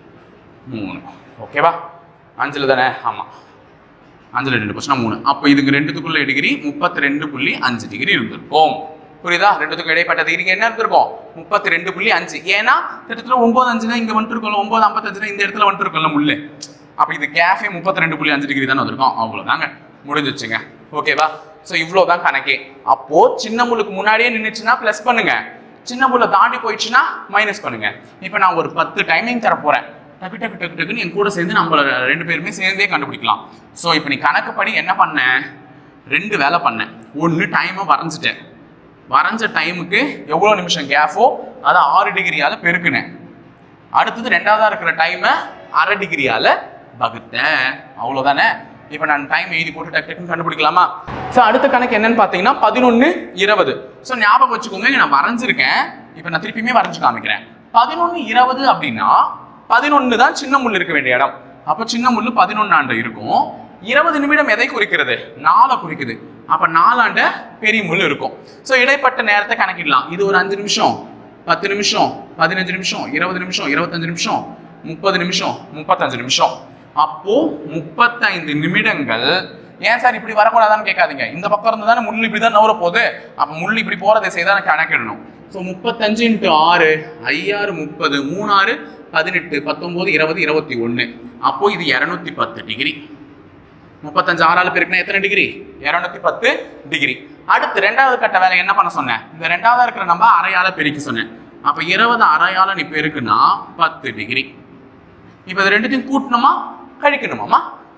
மூணு. ஓகேவா? அஞ்சுல தானே, ஆமா, அஞ்சுல ரெண்டு போச்சுன்னா மூணு. அப்போ இதுக்கு ரெண்டுத்துக்குள்ள டிகிரி முப்பத்தி ரெண்டு புள்ளி அஞ்சு டிகிரி இருந்திருக்கும். புரியுதா? ரெண்டுத்துக்கும் இடைப்பட்ட டிகிரி என்ன இருந்திருக்கும், முப்பத்தி ரெண்டு புள்ளி அஞ்சு. ஏன்னா கிட்டத்தட்ட ஒன்பது அஞ்சுனா இங்க வந்துட்டு இருக்கோம், ஒன்பது ஐம்பத்தஞ்சுனா இந்த இடத்துல வந்துட்டு இருக்கோம்ல முள்ளு. அப்ப இது கேஃபே முப்பத்தி ரெண்டு புள்ளி அஞ்சு டிகிரி தானே வந்திருக்கும். அவ்வளவுதாங்க, முடிஞ்சிச்சுங்க. ஓகேவா? ஸோ இவ்வளவுதான் கணக்கே. அப்போ சின்ன முள்ளுக்கு முன்னாடியே நின்றுச்சுன்னா பிளஸ் பண்ணுங்க, சின்ன முள்ள தாண்டி போயிடுச்சுன்னா மைனஸ் பண்ணுங்க. இப்போ நான் ஒரு பத்து டைமிங் தர போறேன், டக்கு டக்கு டக்கு டக்குன்னு என் கூட சேர்ந்து நம்ம ரெண்டு பேருமே சேர்ந்தே கண்டுபிடிக்கலாம். ஸோ இப்போ நீ கணக்குப்படி என்ன பண்ண, ரெண்டு வேலை பண்ணேன். ஒன்று டைமை வரைஞ்சிட்டேன், வரைஞ்ச டைமுக்கு எவ்வளோ நிமிஷம் கேஃபோ அதை ஆறு டிகிரியால பெருக்குனேன். அடுத்தது ரெண்டாவதா இருக்கிற டைமை அரை டிகிரியால வகுத்தேன். அவ்வளோதானே. இப்போ நான் டைம் எழுதி போட்டு டக்கு டக்குன்னு கண்டுபிடிக்கலாமா? ஸோ அடுத்த கணக்கு என்னன்னு பார்த்தீங்கன்னா பதினொன்று இருபது. ஸோ ஞாபகம் வச்சுக்கோங்க, நான் வரைஞ்சிருக்கேன், இப்போ நான் திருப்பியுமே வரைஞ்சு காமிக்கிறேன். பதினொன்று இருபது அப்படின்னா பதினொன்று தான் சின்ன முள் இருக்க வேண்டிய இடம். அப்போ சின்ன முள் பதினொன்னாண்டு இருக்கும். இருபது நிமிடம் எதை குறிக்கிறது, நாலை குறிக்குது. அப்போ நாலாண்ட பெரிய முள் இருக்கும். ஸோ இடைப்பட்ட நேரத்தை கணக்கிடலாம். இது ஒரு அஞ்சு நிமிஷம், பத்து நிமிஷம், பதினஞ்சு நிமிஷம், இருபது நிமிஷம், இருபத்தஞ்சு நிமிஷம், முப்பது நிமிஷம், முப்பத்தஞ்சு நிமிஷம். அப்போ முப்பத்தைந்து நிமிடங்கள். ஏன் சார் இப்படி வரக்கூடாதான்னு கேட்காதீங்க, இந்த பக்கம் இருந்து தானே முள் இப்படி தான் நவர போகுது, அப்போ முள் இப்படி போற திசை தான் கணக்கிடணும். ஸோ முப்பத்தஞ்சு இன்ட்டு ஆறு ஐயாறு முப்பது, மூணாறு பதினெட்டு, பத்தொன்பது, இருபது, இருபத்தி ஒன்று. அப்போ இது இருநூத்தி பத்து டிகிரி. முப்பத்தஞ்சு ஆறால பெருக்கினா எத்தனை டிகிரி, இருநூத்தி பத்து டிகிரி. அடுத்து ரெண்டாவது கட்ட வேலை என்ன பண்ண சொன்னேன், இந்த ரெண்டாவதா இருக்கிற நம்ம அரையால பெருக்கி சொன்னேன். அப்ப இருபது அரையால நீ பெருக்குனா பத்து டிகிரி. இப்ப இது ரெண்டுத்தையும் கூட்டணுமா கழிக்கணுமாமா?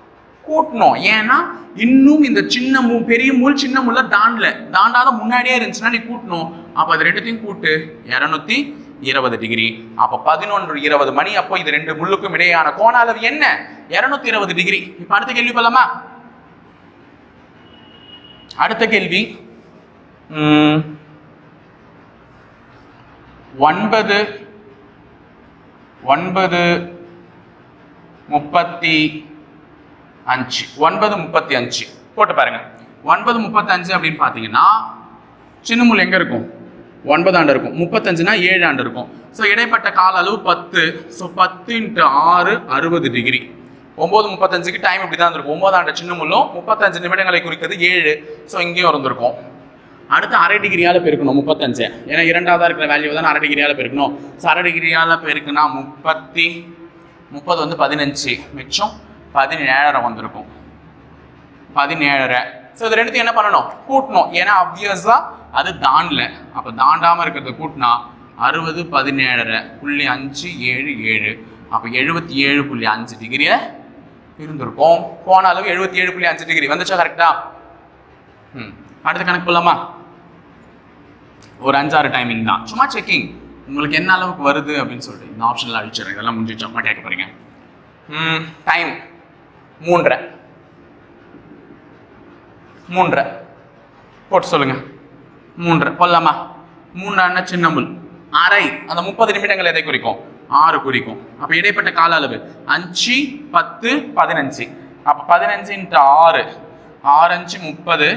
கூட்டணும். ஏன்னா இன்னும் இந்த சின்ன மூ பெரிய மூல் சின்ன மூல தாண்டல தாண்டாத முன்னாடியே இருந்துச்சுன்னா நீ கூட்டணும். அப்ப அது ரெண்டுத்தையும் கூட்டு இருநூத்தி இருபது டிகிரி. அப்ப பதினொன்று இருபது மணி. அப்போ இது ரெண்டு முள்ளுக்கும் இடையான கோண அளவு என்ன? இருநூத்தி இருபது டிகிரி. இப்ப அடுத்த கேள்வி போலாமா? அடுத்த கேள்வி உம் ஒன்பது ஒன்பது முப்பத்தி அஞ்சு ஒன்பது முப்பத்தி அஞ்சு போட்டு பாருங்க. ஒன்பது முப்பத்தி அஞ்சு அப்படின்னு பாத்தீங்கன்னா சின்ன முள் எங்க இருக்கும்? ஒன்பது ஆண்டு இருக்கும். முப்பத்தஞ்சுனா ஏழு ஆண்டு இருக்கும். ஸோ இடைப்பட்ட கால அளவு பத்து. ஸோ பத்து இன்ட்டு ஆறு அறுபது டிகிரி. ஒன்பது முப்பத்தஞ்சுக்கு டைம் இப்படி தான் இருக்கும். ஒன்பது ஆண்டு சின்ன முள்ளும் முப்பத்தஞ்சு நிமிடங்களை குறிக்கிறது ஏழு. ஸோ இங்கேயும் இருந்திருக்கும். அடுத்து அரை டிகிரியால பெருக்கணும் முப்பத்தஞ்சு. ஏன்னா இரண்டாவதா இருக்கிற வேல்யூ தான் அரை டிகிரியால பெருக்கணும். ஸோ அரை டிகிரியால பெருக்குனா முப்பத்தி முப்பது வந்து பதினஞ்சு மிச்சம் பதினேழரை வந்திருக்கும். பதினேழரை. ஸோ இது ரெண்டுத்தையும் என்ன பண்ணணும்? கூட்டணும். ஏன்னா அப்வியஸா அது தாண்டல. அப்ப தாண்டாம இருக்கிறத கூட்டினா அறுபது பதினேழரை புள்ளி அஞ்சு ஏழு ஏழு. அப்ப எழுபத்தி ஏழு புள்ளி அஞ்சு டிகிரியில இருந்திருக்கும். கோண அளவு எழுபத்தி ஏழு புள்ளி அஞ்சு டிகிரி வந்துச்சா? கரெக்டா? ம் அடுத்த கணக்கு போலாமா? ஒரு அஞ்சாறு டைமிங் தான், சும்மா செக்கிங் உங்களுக்கு என்ன அளவுக்கு வருது அப்படின்னு சொல்லிட்டு. இந்த ஆப்ஷன்ல அழிச்சிடுறேன். இதெல்லாம் முடிஞ்சிச்சு. அம்மா கேட்க போறீங்க. ம் டைம் மூன்றரை மூன்றரை போட்டு சொல்லுங்க. மூன்றரை போடலாமா? மூன்றரை சின்ன முள் அரை. அந்த முப்பது நிமிடங்கள் எதை குறிக்கும்? ஆறு குறிக்கும். அப்ப இடைப்பட்ட கால அளவு அஞ்சு பத்து பதினஞ்சு. அப்ப பதினஞ்சு இன்ட்டு ஆறு ஆறு அஞ்சு முப்பது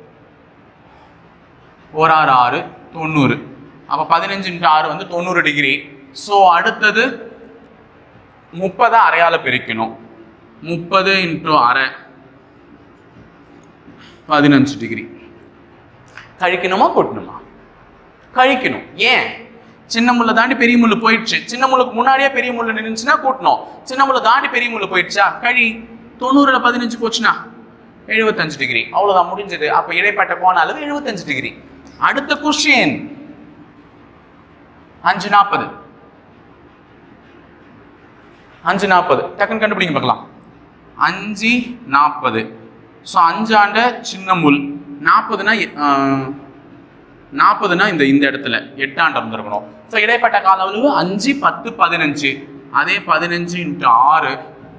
ஒரு ஆறு ஆறு தொண்ணூறு. அப்ப பதினஞ்சு இன்ட்டு ஆறு வந்து தொண்ணூறு டிகிரி. ஸோ அடுத்தது முப்பதை அரையால பிரிக்கணும். முப்பது இன்ட்டு அரை பதினஞ்சு டிகிரி. கழிக்கணுமா கூட்டணுமா? கழிக்கணும். ஏன்? சின்ன முள்ள தாண்டி பெரிய முள்ளு போயிடுச்சு. சின்ன முள்ளுக்கு முன்னாடியே பெரிய முள்ளு நின்றுச்சுன்னா கூட்டணும். சின்ன முள்ள தாண்டி பெரிய முள்ளு போயிடுச்சா? கழி. தொண்ணூறுல பதினஞ்சு போச்சுன்னா எழுபத்தஞ்சு டிகிரி. அவ்வளவுதான், முடிஞ்சது. அப்ப இடைப்பட்ட கோண அளவு எழுபத்தஞ்சு டிகிரி. அடுத்த கொஸ்டின் அஞ்சு நாற்பது. அஞ்சு நாற்பது டக்குன்னு கண்டுபிடிங்க பார்க்கலாம். அஞ்சு நாற்பது. ஸோ அஞ்சாண்ட சின்ன முள். நாற்பதுனா நாற்பதுனா இந்த இந்த இடத்துல எட்டாண்டு இருந்திருக்கணும். ஸோ இடைப்பட்ட கால அளவு அஞ்சு பத்து பதினஞ்சு. அதே பதினஞ்சு இன்ட்டு ஆறு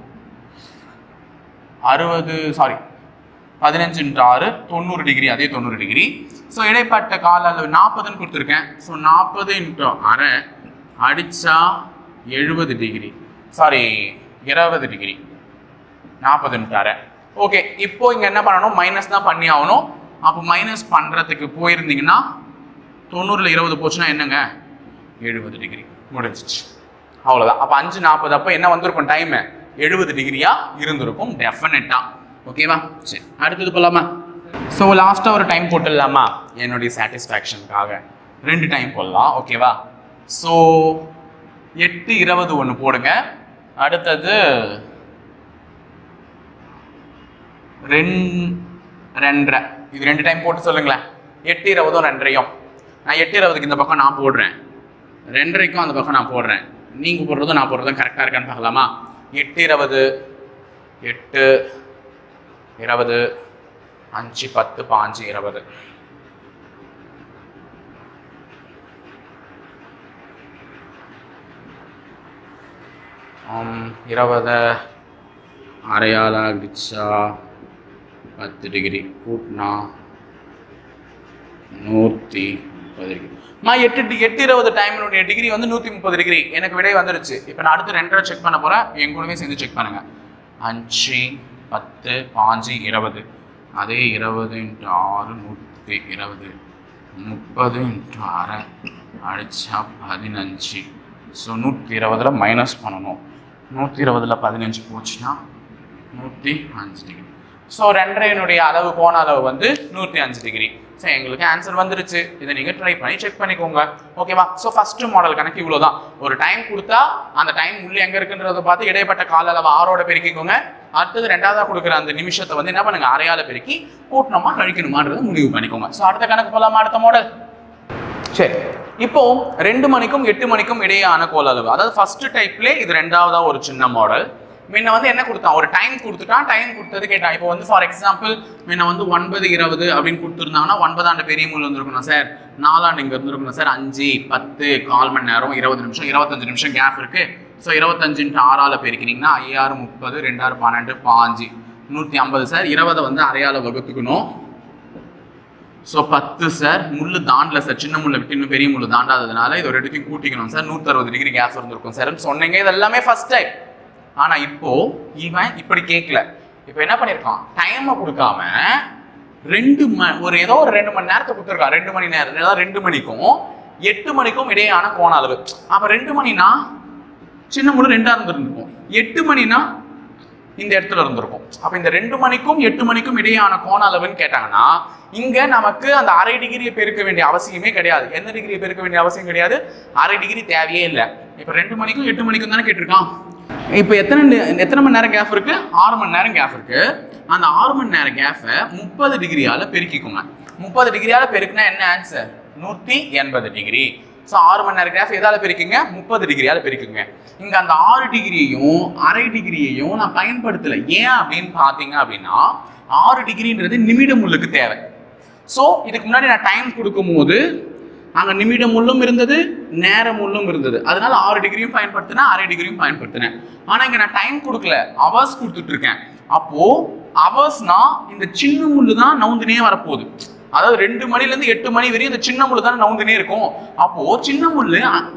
அறுபது சாரி பதினஞ்சு இன்ட்டு ஆறு தொண்ணூறு டிகிரி. அதே தொண்ணூறு டிகிரி. ஸோ இடைப்பட்ட கால அளவு நாற்பதுன்னு கொடுத்துருக்கேன். ஸோ நாற்பது இன்ட்டு அரை அடிச்சா எழுபது டிகிரி சாரி இருபது டிகிரி. நாற்பது இன்ட்டு அரை. ஓகே, இப்போ இங்க என்ன பண்ணணும்? மைனஸ் தான் பண்ணி ஆகணும். அப்போ மைனஸ் பண்றதுக்கு போயிருந்தீங்கன்னா தொண்ணூறுல இருபது போச்சுன்னா என்னங்க? எழுபது டிகிரி. முடிஞ்சிச்சு. அவ்வளவுதான். அப்ப அஞ்சு நாற்பது அப்போ என்ன வந்திருக்கும்? டைம் எழுபது டிகிரியா இருந்திருக்கும் டெஃபினட்டா. ஓகேவா? சரி, அடுத்தது போலாமா? ஸோ லாஸ்டா ஒரு டைம் போட்டுடலாமா? என்னுடைய சாட்டிஸ்ஃபேக்ஷனுக்காக ரெண்டு டைம் போடலாம். ஓகேவா? ஸோ எட்டு இருபது ஒன்று போடுங்க. அடுத்தது ரெண்டு ரெண்டரை. இது ரெண்டு டைம் போட்டு சொல்லுங்களேன். எட்டு இருபதும் ரெண்டரையும். நான் எட்டு இருபதுக்கு இந்த பக்கம் நான் போடுறேன், ரெண்டரைக்கும் அந்த பக்கம் நான் போடுறேன். நீங்கள் போடுறதும் நான் போடுறதும் கரெக்டாக இருக்கான்னு பார்க்கலாமா? எட்டு இருபது எட்டு இருபது அஞ்சு பத்து பாஞ்சு இருபது. இருபது அரையால் ஆகிடுச்சா? பத்து டிகிரி கூட்டினா நூற்றி முப்பது டிகிரி. நான் எட்டு எட்டு இருபது டைமினுடைய டிகிரி வந்து நூற்றி முப்பது டிகிரி. எனக்கு விடை வந்துருச்சு. இப்போ நான் அடுத்து ரெண்டரை செக் பண்ண போகிறேன். என் கூடவே சேர்ந்து செக் பண்ணுங்க. அஞ்சு பத்து பாஞ்சு இருபது. அதே இருபது இன்ட்டு ஆறு நூற்றி இருபது. முப்பது இன்ட்டு அரை அடிச்சா பதினஞ்சு. ஸோ நூற்றி இருபதில் மைனஸ் பண்ணணும். நூற்றி இருபதில் பதினஞ்சு போச்சுன்னா நூற்றி அஞ்சு டிகிரி. ஸோ ரெண்டரையினுடைய அளவு கோண அளவு வந்து நூற்றி அஞ்சு டிகிரி. ஸோ எங்களுக்கு ஆன்சர் வந்துருச்சு. இதை நீங்கள் ட்ரை பண்ணி செக் பண்ணிக்கோங்க. ஓகேவா? ஸோ ஃபர்ஸ்ட் மாடல் கணக்கு இவ்வளோ தான். ஒரு டைம் கொடுத்தா அந்த டைம் உள்ள எங்கே இருக்குன்றதை பார்த்து இடைப்பட்ட கால அளவு ஆறோட பெருக்கிக்கோங்க. அடுத்தது ரெண்டாவதாக கொடுக்குற அந்த நிமிஷத்தை வந்து என்ன பண்ணுங்க? அரையால பெருக்கி கூட்டணுமா கழிக்கணுமான்றதை முடிவு பண்ணிக்கோங்க. ஸோ அடுத்த கணக்கு போகலாமா? அடுத்த மாடல். சரி, இப்போ ரெண்டு மணிக்கும் எட்டு மணிக்கும் இடையான கோல அளவு, அதாவது ஃபர்ஸ்ட் டைப்ல இது ரெண்டாவதா ஒரு சின்ன மாடல். முன்ன வந்து என்ன கொடுத்தான், ஒரு டைம் கொடுத்துட்டான், டைம் கொடுத்தது கேட்டான். இப்போ வந்து ஃபார் எக்ஸாம்பிள் முன்ன வந்து ஒன்பது இருபது அப்படின்னு கொடுத்துருந்தாங்கன்னா ஒன்பதாண்டு பெரிய முள் வந்துருக்கணும் சார், நாலாண்டு இங்கே இருந்துருக்கணும் சார், அஞ்சு பத்து கால் மணி நேரம் இருபது நிமிஷம் இருபத்தஞ்சு நிமிஷம் கேப் இருக்கு. ஸோ இருபத்தஞ்சுன்ட்டு ஆறால பெருக்கினீங்கன்னா ஐயாறு முப்பது ரெண்டாறு பன்னெண்டு பாஞ்சு நூற்றி ஐம்பது சார். இருபதை வந்து அரையால வகுத்துக்கணும். ஸோ பத்து சார், முள்ளு தாண்டல சார், சின்ன முள்ளை விட்டு இன்னும் பெரிய முள்ளு தாண்டாததுனால இது ஒரு இடத்தையும் கூட்டிக்கணும் சார். நூற்றி அறுபது டிகிரி கேஸ் இருந்திருக்கும் சார் சொன்னீங்க. இது எல்லாமே ஃபர்ஸ்ட் டைம். ஆனா இப்போ இவன் இப்படி கேட்கல. இப்போ என்ன பண்ணிருக்கான், டைமை கொடுக்காம ரெண்டு மணி ஒரு ஏதோ ஒரு ரெண்டு மணி நேரத்தை கொடுத்துருக்கான். ரெண்டு மணி நேரம் ஏதாவது ரெண்டு மணிக்கும் எட்டு மணிக்கும் இடையான கோண அளவு. அப்ப ரெண்டு மணினா சின்ன முள்ளு ரெண்டா இருந்திருக்கும், எட்டு மணினா இந்த இடத்துல இருந்திருக்கும். அப்ப இந்த ரெண்டு மணிக்கும் எட்டு மணிக்கும் இடையான கோண அளவுன்னு கேட்டாங்கன்னா இங்க நமக்கு அந்த அரை டிகிரியை பெருக்க வேண்டிய அவசியமே கிடையாது. எந்த டிகிரியை பெருக்க வேண்டிய அவசியம் கிடையாது, அரை டிகிரி தேவையே இல்லை. இப்ப ரெண்டு மணிக்கும் எட்டு மணிக்கும் தானே கேட்டிருக்கான். இப்ப எத்தனை எத்தனை மணி நேரம் கேப் இருக்கு, ஆறு மணி நேரம் கேப் இருக்கு. அந்த ஆறு மணி நேரம் கேப்பை முப்பது டிகிரியால பெருக்கிக்கோங்க. முப்பது டிகிரியால பெருக்குனா என்ன ஆன்சர், நூத்தி எண்பது டிகிரி. ஸோ ஆறு மணி நேரம் கிராஃப் எதால பெருக்குங்க, முப்பது டிகிரியால பெருக்குங்க. இங்க அந்த ஆறு டிகிரியையும் அரை டிகிரியையும் நான் பயன்படுத்தல. ஏன் அப்படின்னு பாத்தீங்க அப்படின்னா ஆறு டிகிரின்றது நிமிட முள்ளுக்கு தேவை. ஸோ இதுக்கு முன்னாடி நான் டைம் கொடுக்கும் போது அங்க நிமிட முள்ளும் இருந்தது, நேர முள்ளும் இருந்தது. அதனால ஆறு டிகிரியும் பயன்படுத்தினேன், அரை டிகிரியும் பயன்படுத்தினேன். ஆனா இங்க நான் டைம் கொடுக்கல, அவர்ஸ் கொடுத்துட்டு இருக்கேன். அப்போ அவர்ஸ்னா இந்த சின்ன முள்ளு தான் நவுந்துனே வரப்போகுது. அதாவது ரெண்டு மணில இருந்து எட்டு மணி வரையும் இந்த சின்ன முள்ளு தான் நவுந்துனே இருக்கும். அப்போ சின்ன முள்ளு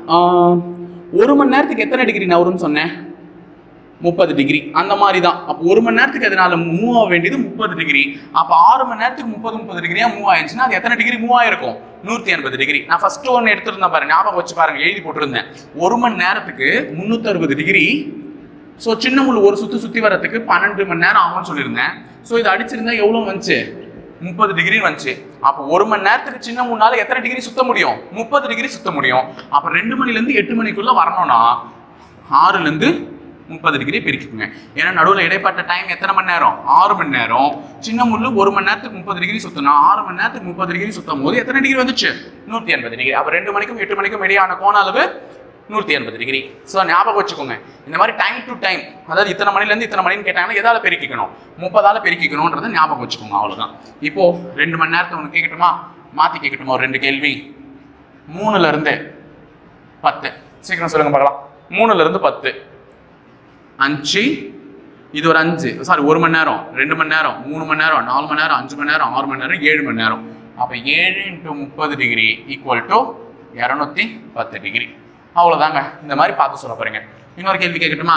ஒரு மணி நேரத்துக்கு எத்தனை டிகிரி நவரும்னு சொன்னேன், முப்பது டிகிரி. அந்த மாதிரி தான். அப்போ ஒரு மணி நேரத்துக்கு அதனால மூவ் ஆக வேண்டியது முப்பது டிகிரி. அப்போ ஆறு மணி நேரத்துக்கு முப்பது முப்பது டிகிரியா மூவ் ஆயிடுச்சுன்னா அது எத்தனை டிகிரி மூவ் ஆயிருக்கும், நூத்தி எண்பது டிகிரி. நான் ஃபர்ஸ்ட் ஒன்று எடுத்திருந்தேன் பாருங்க, ஞாபகம் வச்சு பாருங்க, எழுதி போட்டிருந்தேன். ஒரு மணி நேரத்துக்கு முன்னூத்தி அறுபது டிகிரி. ஸோ சின்ன முள் ஒரு சுத்தி சுத்தி வரதுக்கு பன்னெண்டு மணி நேரம் ஆகும்னு சொல்லியிருந்தேன். ஸோ இது அடிச்சிருந்தா எவ்வளவு வந்துச்சு, முப்பது டிகிரி வந்துச்சு. அப்போ ஒரு மணி நேரத்துக்கு சின்ன முன்னால எத்தனை டிகிரி சுத்த முடியும், முப்பது டிகிரி சுத்த முடியும். அப்ப ரெண்டு மணில இருந்து எட்டு மணிக்குள்ள வரணும்னா ஆறுல இருந்து முப்பது டிகிரி பிரிக்குங்க. ஏன்னா நடுவில் இடைப்பட்ட டைம் எத்தனை மணி நேரம், ஆறு மணி நேரம். சின்ன முள்ளு ஒரு மணி நேரத்துக்கு முப்பது டிகிரி சுத்தணும், ஆறு மணி நேரத்துக்கு முப்பது டிகிரி சுத்தும் போது எத்தனை டிகிரி வந்துச்சு, நூத்தி எண்பது டிகிரி. அப்ப ரெண்டு மணிக்கும் எட்டு மணிக்கும் இடையான கோண அளவு நூத்தி எண்பது டிகிரி. ஸோ ஞாபகம் வச்சுக்கோங்க, இந்த மாதிரி டைம் டு டைம், அதாவது இத்தனை மணில இருந்து இத்தனை மணின்னு கேட்டாங்கன்னா எதால பெருக்கிக்கணும், முப்பதால பெருக்கிக்கணும்ன்றதை ஞாபகம் வச்சுக்கோங்க. அவ்வளவுதான். இப்போ ரெண்டு மணி நேரத்தை ஒன்று கேட்கட்டுமா, மாத்தி கேட்கட்டுமா, ஒரு ரெண்டு கேள்வி. மூணுல இருந்து பத்து, சீக்கிரம் சொல்லுங்க பார்க்கலாம். மூணுல இருந்து பத்து, அஞ்சு, இது ஒரு அஞ்சு, சாரி ஒரு மணி நேரம், ரெண்டு மணி நேரம், மூணு மணி நேரம், நாலு மணி நேரம், அஞ்சு மணி நேரம், ஆறு மணி நேரம், ஏழு மணி நேரம். அப்ப ஏழு இன்ட்டு முப்பது டிகிரி ஈக்குவல் டு இருநூத்தி பத்து டிகிரி. அவ்வளவுதாங்க. இந்த மாதிரி பார்த்து சொல்ல போறீங்க. இன்னொரு கேள்வி கேட்கட்டுமா,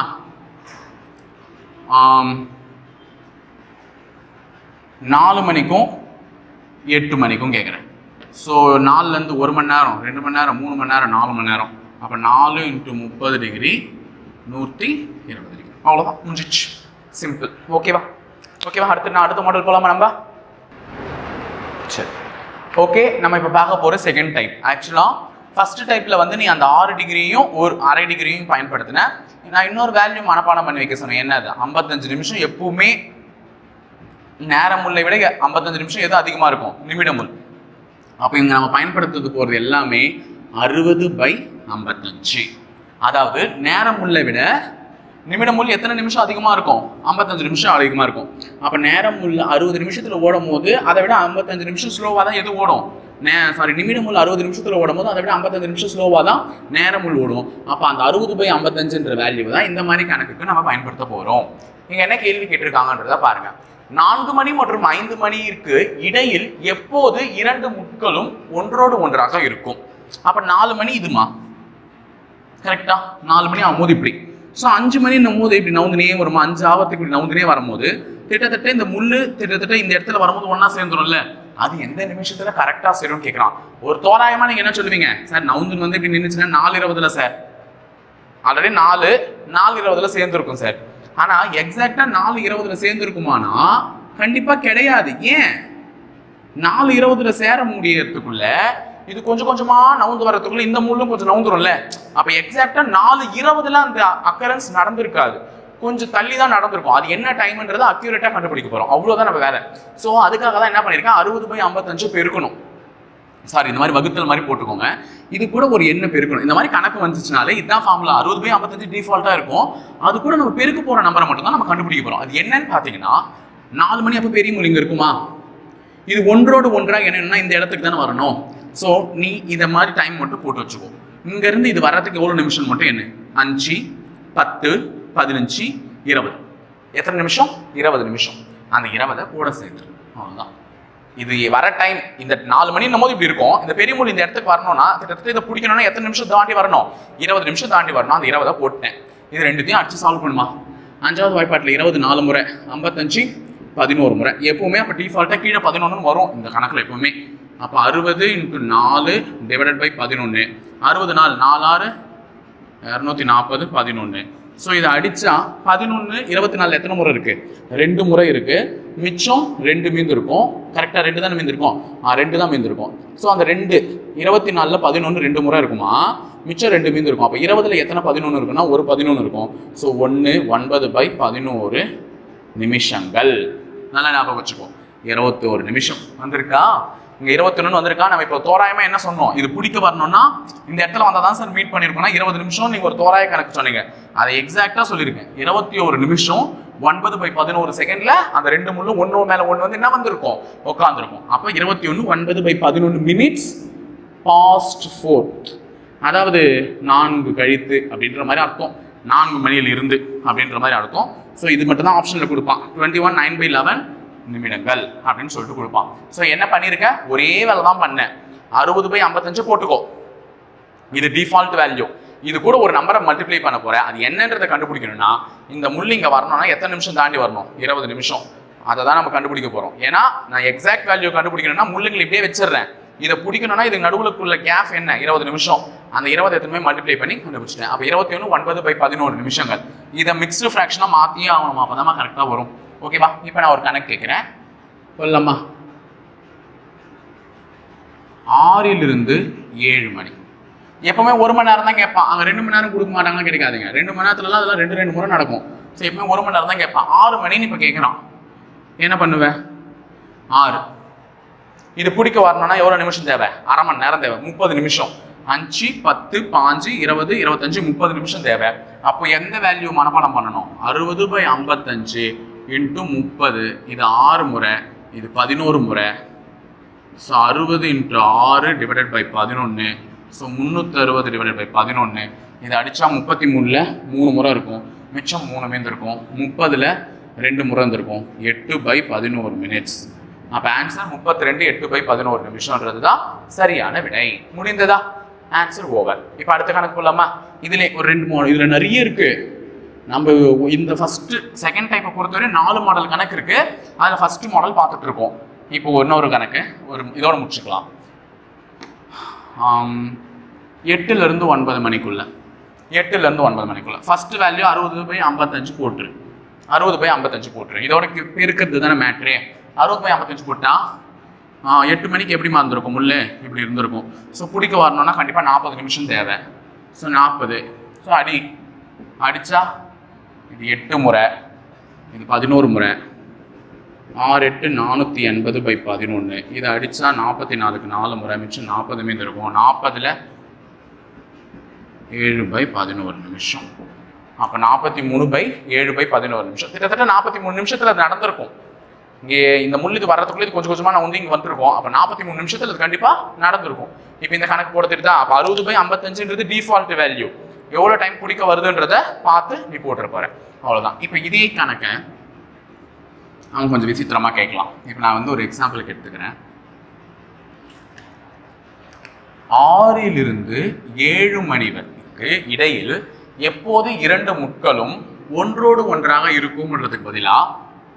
நாலு மணிக்கும் எட்டு மணிக்கும் கேட்குறேன். ஸோ நாலுல இருந்து ஒரு மணி நேரம், ரெண்டு மணி நேரம், மூணு மணி நேரம், நாலு மணி நேரம். அப்ப நாலு இன்ட்டு முப்பது டிகிரி நூற்றி இருபது டிகிரி. அவ்வளோதான், முடிஞ்சிச்சு. சிம்பிள். ஓகேவா ஓகேவா அடுத்து நான் அடுத்த மாடல் போகலாமா நம்ம? சரி, ஓகே. நம்ம இப்போ பார்க்க போகிற செகண்ட் டைப். ஆக்சுவலாக ஃபர்ஸ்ட் டைப்பில் வந்து நீ அந்த ஆறு டிகிரியும் ஒரு அரை டிகிரியும் பயன்படுத்தின. நான் இன்னொரு வேல்யூ மனப்பாடம் பண்ணி வைக்க சொன்னேன். என்னது, ஐம்பத்தஞ்சு நிமிஷம். எப்பவுமே நேரம் முல்லை விட ஐம்பத்தஞ்சு நிமிஷம் எது அதிகமாக இருக்கும், நிமிடமுள். அப்போ இங்கே நம்ம பயன்படுத்துறது போகிறது எல்லாமே அறுபது பை ஐம்பத்தஞ்சு. அதாவது நேரம் முல்லை விட நிமிடம் முள் எத்தனை நிமிஷம் அதிகமாக இருக்கும், ஐம்பத்தஞ்சு நிமிஷம் அதிகமாக இருக்கும். அப்போ நேரம் முள் அறுபது நிமிஷத்தில் ஓடும் போது அதை விட ஐம்பத்தஞ்சு நிமிஷம் ஸ்லோவாக தான் எது ஓடும், நே சாரி நிமிடம் முள் அறுபது நிமிஷத்தில் ஓடும் போது அதை விட ஐம்பத்தஞ்சு நிமிஷம் ஸ்லோவாக தான் நேரம் முள் ஓடும். அப்போ அந்த அறுபது பை ஐம்பத்தஞ்சுன்ற வேல்யூ தான் இந்த மாதிரி கணக்குக்கு நம்ம பயன்படுத்த போகிறோம். இங்கே என்ன கேள்வி கேட்டிருக்காங்கன்றத பாருங்க. நான்கு மணி மற்றும் ஐந்து மணிக்கு இடையில் எப்போது இரண்டு முட்களும் ஒன்றோடு ஒன்றாக இருக்கும். அப்போ நாலு மணி இதுமா கரெக்டா, நாலு மணி ஆகும்போது இப்படி. ஸோ அஞ்சு மணி போது இப்படி நவுந்துனே வருமா, அஞ்சு ஆபத்துக்கு இப்படி நவுந்துனே வரும்போது கிட்டத்தட்ட இந்த முள்ளு கிட்டத்தட்ட இந்த இடத்துல வரும்போது ஒன்னா சேர்ந்துரும்ல, அது எந்த நிமிஷத்துல கரெக்டா சேரும் கேட்கலாம். ஒரு தோராயமா நீங்க என்ன சொல்லுவீங்க, சார் நவுந்து வந்து இப்படி நின்றுச்சுன்னா நாலு இருபதுல சார், ஆல்ரெடி நாலு நாலு இருபதுல சேர்ந்துருக்கும் சார். ஆனா எக்ஸாக்டா நாலு இருபதுல சேர்ந்துருக்குமானா கண்டிப்பா கிடையாது. ஏன், நாலு இருபதுல சேர முடியறதுக்குள்ள இது கொஞ்சம் கொஞ்சமா நவுந்து வர்றதுக்குள்ள இந்த முள்ளும் கொஞ்சம் நவுந்துரும்ல. அப்ப எக்ஸாக்டா நாலு இருபதுல அந்த அக்கரன்ஸ் நடந்திருக்காது, கொஞ்சம் தள்ளி தான் நடந்திருக்கும். அது என்ன டைம்ன்றதை அக்யூரேட்டா கண்டுபிடிக்க போறோம், அவ்வளவுதான் நம்ம வேலை. ஸோ அதுக்காக தான் என்ன பண்ணிருக்கேன், அறுபது பை ஐம்பத்தஞ்சு பெருக்கணும். சாரி இந்த மாதிரி வகுத்தல் மாதிரி போட்டுக்கோங்க. இது கூட ஒரு எண்ண பெருக்கணும். இந்த மாதிரி கணக்கு வந்துச்சுனாலே இதுதான் ஃபார்முலா. அறுபது பை ஐம்பத்தஞ்சு டிஃபால்ட்டா இருக்கும். அது கூட நம்ம பெருக்க போற நம்பரை மட்டும் தான் நம்ம கண்டுபிடிக்க போறோம். அது என்னன்னு பாத்தீங்கன்னா நாலு மணி அப்போ பெரிய மூலிங்க இருக்குமா? இது ஒன்றோடு ஒன்றா என்னன்னா இந்த இடத்துக்கு தானே வரணும். ஸோ நீ இதை மாதிரி டைம் மட்டும் போட்டு வச்சுக்கோ. இங்க இருந்து இது வர்றதுக்கு எவ்வளவு நிமிஷம் மட்டும் என்ன? அஞ்சு பத்து பதினஞ்சு இருபது. எத்தனை நிமிஷம்? இருபது நிமிஷம். அந்த இருபதை கூட சேர்த்து அவ்வளவுதான். இது வர டைம் இந்த நாலு மணின்னும் போது இப்படி இருக்கும். இந்த பெரிய மூலி இந்த இடத்துக்கு வரணும்னா கிட்டத்தட்ட இதை பிடிக்கணும்னா எத்தனை நிமிஷம் தாண்டி வரணும்? இருபது நிமிஷம் தாண்டி வரணும். அந்த இருபதை போட்டேன். இது ரெண்டுத்தையும் அடிச்சு சால்வ் பண்ணுமா? அஞ்சாவது வாய்ப்பாட்டில் இருபது நாலு முறை, ஐம்பத்தஞ்சு பதினோரு முறை. எப்பவுமே அப்போ டிஃபால்ட்டாக கீழே பதினொன்று வரும் இந்த கணக்கில் எப்பவுமே. அப்போ அறுபது இன்ட்டு நாலு டிவைடட் பை பதினொன்று. அறுபது நாள் நாலாறு இரநூத்தி நாற்பது பதினொன்று. ஸோ இதை அடித்தா பதினொன்று இருபத்தி நாலு எத்தனை முறை இருக்குது? ரெண்டு முறை இருக்குது. மிச்சம் ரெண்டு மீந்து இருக்கும். கரெக்டாக ரெண்டு தானே மீந்திருக்கும். ஆ ரெண்டு தான் மீந்திருக்கும். ஸோ அந்த ரெண்டு இருபத்தி நாலில் பதினொன்று ரெண்டு முறை இருக்குமா? மிச்சம் ரெண்டு மீந்து இருக்கும். அப்போ இருபதுல எத்தனை பதினொன்று இருக்குன்னா ஒரு பதினொன்று இருக்கும். ஸோ ஒன்று ஒன்பது பை பதினோரு நிமிஷங்கள். நல்லா ஞாபகம் வச்சுக்கோ. இருபத்தி ஒரு நிமிஷம் வந்திருக்கா? இங்கே இருபத்தி ஒன்று வந்திருக்கா? நம்ம இப்போ தோராயமா என்ன சொன்னோம்? இது பிடிக்க வரணும்னா இந்த இடத்துல வந்தால் தான் சார் மீட் பண்ணியிருக்கோம்னா இருபது நிமிஷம் நீங்கள் ஒரு தோராய கணக்கு சொன்னீங்க. அதை எக்ஸாக்டாக சொல்லியிருக்கேன். இருபத்தி ஒரு நிமிஷம் ஒன்பது பை பதினோரு செகண்ட்ல அந்த ரெண்டு முள்ளு ஒன்று மேலே ஒன்று வந்து என்ன வந்திருக்கும்? உட்காந்துருக்கும். அப்போ இருபத்தி ஒன்று ஒன்பது பை பதினொன்று மினிட்ஸ் பாஸ்ட் ஃபோர். அதாவது நான்கு கழித்து அப்படின்ற மாதிரி அர்த்தம். நான்கு மணியில் இருந்து அப்படின்ற மாதிரி அர்த்தம். ஸோ இது மட்டும் தான் ஆப்ஷனில் கொடுப்பான். Twenty one nine by eleven நிமிடங்கள் அப்படின்னு சொல்லிட்டு கொடுப்பான். ஸோ என்ன பண்ணியிருக்க? ஒரே வேலை தான் பண்ணேன். அறுபது பை ஐம்பத்தஞ்சு போட்டுக்கோ. இது டிஃபால்ட் வேல்யூ. இது கூட ஒரு நம்பரை மல்டிப்ளை பண்ண போறேன். அது என்னன்றதை கண்டுபிடிக்கணும்னா இந்த முள் இங்கே வரணும்னா எத்தனை நிமிஷம் தாண்டி வரணும்? இருபது நிமிஷம். அதை தான் நம்ம கண்டுபிடிக்க போறோம். ஏன்னா நான் எக்ஸாக்ட் வேல்யூ கண்டுபிடிக்கணும்னா முள்ளுங்களை இப்படியே வச்சிடுறேன். இதை பிடிக்கணும்னா இது நடுவுக்குள்ள கேப் என்ன? இருபது நிமிஷம். அந்த இருபது எத்தனை மல்டிப்ளை பண்ணி கண்டுபிடிச்சிட்டேன். அப்போ இருபத்தி ஒன்று ஒன்பது பை பதினோரு நிமிஷங்கள். இதை மிக்ஸ்டு ஃப்ராக்ஷனாக மாற்றியே ஆகணும். அப்போ தான் கரெக்டாக வரும். ஓகேவா? இப்போ நான் ஒரு கணக்கு கேட்குறேன். சொல்லலாமா? ஆறிலிருந்து ஏழு மணி. எப்பவுமே ஒரு மணி நேரம் தான் கேட்பான். அங்கே ரெண்டு மணி நேரம் கொடுக்க மாட்டாங்கன்னு கிடைக்காதுங்க. ரெண்டு மணி நேரத்துலலாம் அதெல்லாம் ரெண்டு ரெண்டு முறை நடக்கும். ஸோ எப்பவுமே ஒரு மணி நேரம் தான் கேட்பான். ஆறு மணின்னு இப்போ கேட்குறான். என்ன பண்ணுவேன்? ஆறு. இது பிடிக்க வரணும்னா எவ்வளோ நிமிஷம் தேவை? அரை மணி நேரம் தேவை. முப்பது நிமிஷம். அஞ்சு பத்து பாஞ்சு இருபது இருபத்தஞ்சு முப்பது நிமிஷம் தேவை. அப்போ எந்த வேல்யூ மனப்பாடம் பண்ணணும்? அறுபது பை ஐம்பத்தஞ்சு இன்ட்டு முப்பது. இது ஆறு முறை, இது பதினோரு முறை. ஸோ அறுபது இன்ட்டு ஆறு டிவைடட் பை பதினொன்று. ஸோ முந்நூற்றி அறுபது டிவைடட் பை பதினொன்று. இதை அடித்தா முப்பத்தி மூணில் மூணு முறை இருக்கும். மிச்சம் மூணு மீந்திருக்கும். முப்பதில் ரெண்டு முறை இருந்திருக்கும். எட்டு பை பதினோரு மினிட்ஸ். அப்போ ஆன்சர் முப்பத்தி ரெண்டு எட்டு பை பதினோரு நிமிஷம்ன்றது தான் சரியான விடை. முடிந்ததா? Answer over. இப்போ அடுத்த கணக்கு போடலாமா? இதுல ஒரு ரெண்டு மாடல், இதுல நிறைய இருக்கு. நம்ம இந்த ஃபர்ஸ்ட் செகண்ட் டைப்பை பொறுத்தவரை நாலு மாடல் கணக்கு இருக்கு. அதில் ஃபர்ஸ்ட் மாடல் பார்த்துட்டு இருக்கோம். இப்போ இன்னொரு கணக்கு ஒரு இதோட முடிச்சுக்கலாம். எட்டுல இருந்து ஒன்பது மணிக்குள்ள எட்டுல இருந்து ஒன்பது மணிக்குள்ள ஃபர்ஸ்ட் வேல்யூ அறுபது பை ஐம்பத்தஞ்சு போட்டுரு. அறுபது பை ஐம்பத்தஞ்சு போட்டுரு. இதோட இருக்கிறது தானே மேட்ரு. அறுபது பை ஐம்பத்தஞ்சு போட்டா எட்டு மணிக்கு எப்படி இருந்திருக்கும்? முள்ளு இப்படி இருந்திருக்கும். ஸோ பிடிக்க வரணும்னா கண்டிப்பாக நாற்பது நிமிஷம் தேவை. ஸோ நாற்பது. ஸோ அடி அடித்தா இது எட்டு முறை, இது பதினோரு முறை. ஆறு எட்டு நானூற்றி எண்பது பை பதினொன்று. இதை அடித்தா நாற்பத்தி நாலுக்கு நாலு முறை. மிச்சம் நாற்பது மீது இருக்கும். நாற்பதில் ஏழு பை பதினோரு நிமிஷம். அப்போ நாற்பத்தி மூணு பை ஏழு பை பதினோரு நிமிஷம். கிட்டத்தட்ட நாற்பத்தி மூணு நிமிஷத்தில் அது நடந்திருக்கும். இங்கே இந்த முள் இது வர்றதுக்குள்ளே இது கொஞ்சம் கொஞ்சமாக நான் வந்து இங்கே வந்துருக்கோம். அப்போ நாற்பத்தி மூணு நிமிஷத்தில் அது கண்டிப்பாக நடந்திருக்கும். இப்போ இந்த கணக்கு போடுறது தான். அப்போ அறுபது பை ஐம்பத்தஞ்சுன்றது டிஃபால்ட் வேல்யூ. எவ்வளோ டைம் பிடிக்க வருதுன்றதை பார்த்து நீ போட்டுருப்பாரு. அவ்வளோதான். இப்போ இதே கணக்கை அவங்க கொஞ்சம் விசித்திரமாக கேட்கலாம். இப்போ நான் வந்து ஒரு எக்ஸாம்பிளுக்கு எடுத்துக்கிறேன். ஆறிலிருந்து ஏழு மணி வரைக்கு இடையில் எப்போது இரண்டு முட்களும் ஒன்றோடு ஒன்றாக இருக்கும்ன்றதுக்கு பதிலாக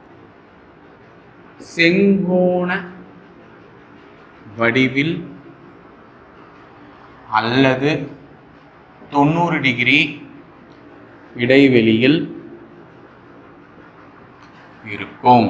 செங்கோண வடிவில் அல்லது தொண்ணூறு டிகிரி இடைவெளியில் இருக்கும்.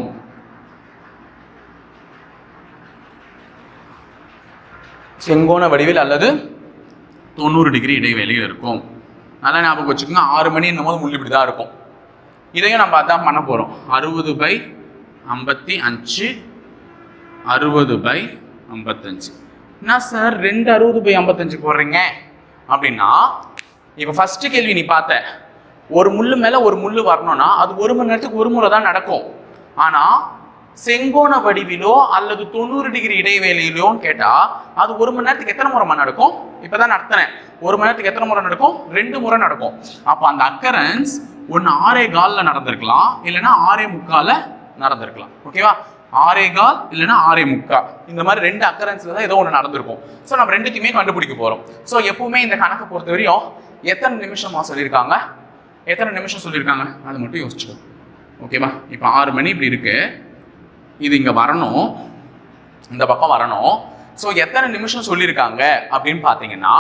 செங்கோண வடிவில் அல்லது தொண்ணூறு டிகிரி இடைவெளியில் இருக்கும். நல்லா ஞாபகம் வச்சுக்கோங்க. ஆறு மணி என்னும் போது முள் இப்படி தான் இருக்கும். இதையும் நம்ம அதான் பண்ண போகிறோம். அறுபது பை ஐம்பத்தி அஞ்சு அறுபது பை ஐம்பத்தஞ்சு. என்ன சார் ரெண்டு அறுபது பை ஐம்பத்தஞ்சு போடுறீங்க அப்படின்னா, இப்போ ஃபர்ஸ்ட் கேள்வி நீ பார்த்த ஒரு முள்ளு மேல ஒரு முள்ளு வரணும்னா அது ஒரு மணி நேரத்துக்கு ஒரு முறை தான் நடக்கும். ஆனா செங்கோண வடிவிலோ அல்லது தொண்ணூறு டிகிரி இடைவேளையிலோன்னு கேட்டா அது ஒரு மணி நேரத்துக்கு எத்தனை முறை நடக்கும்? இப்பதான் நடத்தினேன். ஒரு மணி நேரத்துக்கு எத்தனை முறை நடக்கும்? ரெண்டு முறை நடக்கும். அப்ப அந்த அக்கரன்ஸ் ஒன்னு ஆறே கால்ல நடந்திருக்கலாம், இல்லைன்னா ஆறே முக்கால நடந்திருக்கலாம். ஓகேவா? ஆறே கால் இல்லைன்னா ஆறே முக்கா, இந்த மாதிரி ரெண்டு அக்கரன்ஸ்ல தான் ஏதோ ஒன்று நடந்திருக்கும். ஸோ நம்ம ரெண்டுத்தையுமே கண்டுபிடிக்க போறோம். ஸோ எப்பவுமே இந்த கணக்கை பொறுத்த வரையும் எத்தனை நிமிஷமா சொல்லியிருக்காங்க, எத்தனை நிமிஷம் சொல்லியிருக்காங்க அதை மட்டும் யோசிச்சுக்கோ. ஓகேவா? இப்போ ஆறு மணி இப்படி இருக்கு, இது இங்க வரணும், இந்த பக்கம் வரணும். ஸோ எத்தனை நிமிஷம் சொல்லியிருக்காங்க அப்படின்னு பார்த்தீங்கன்னா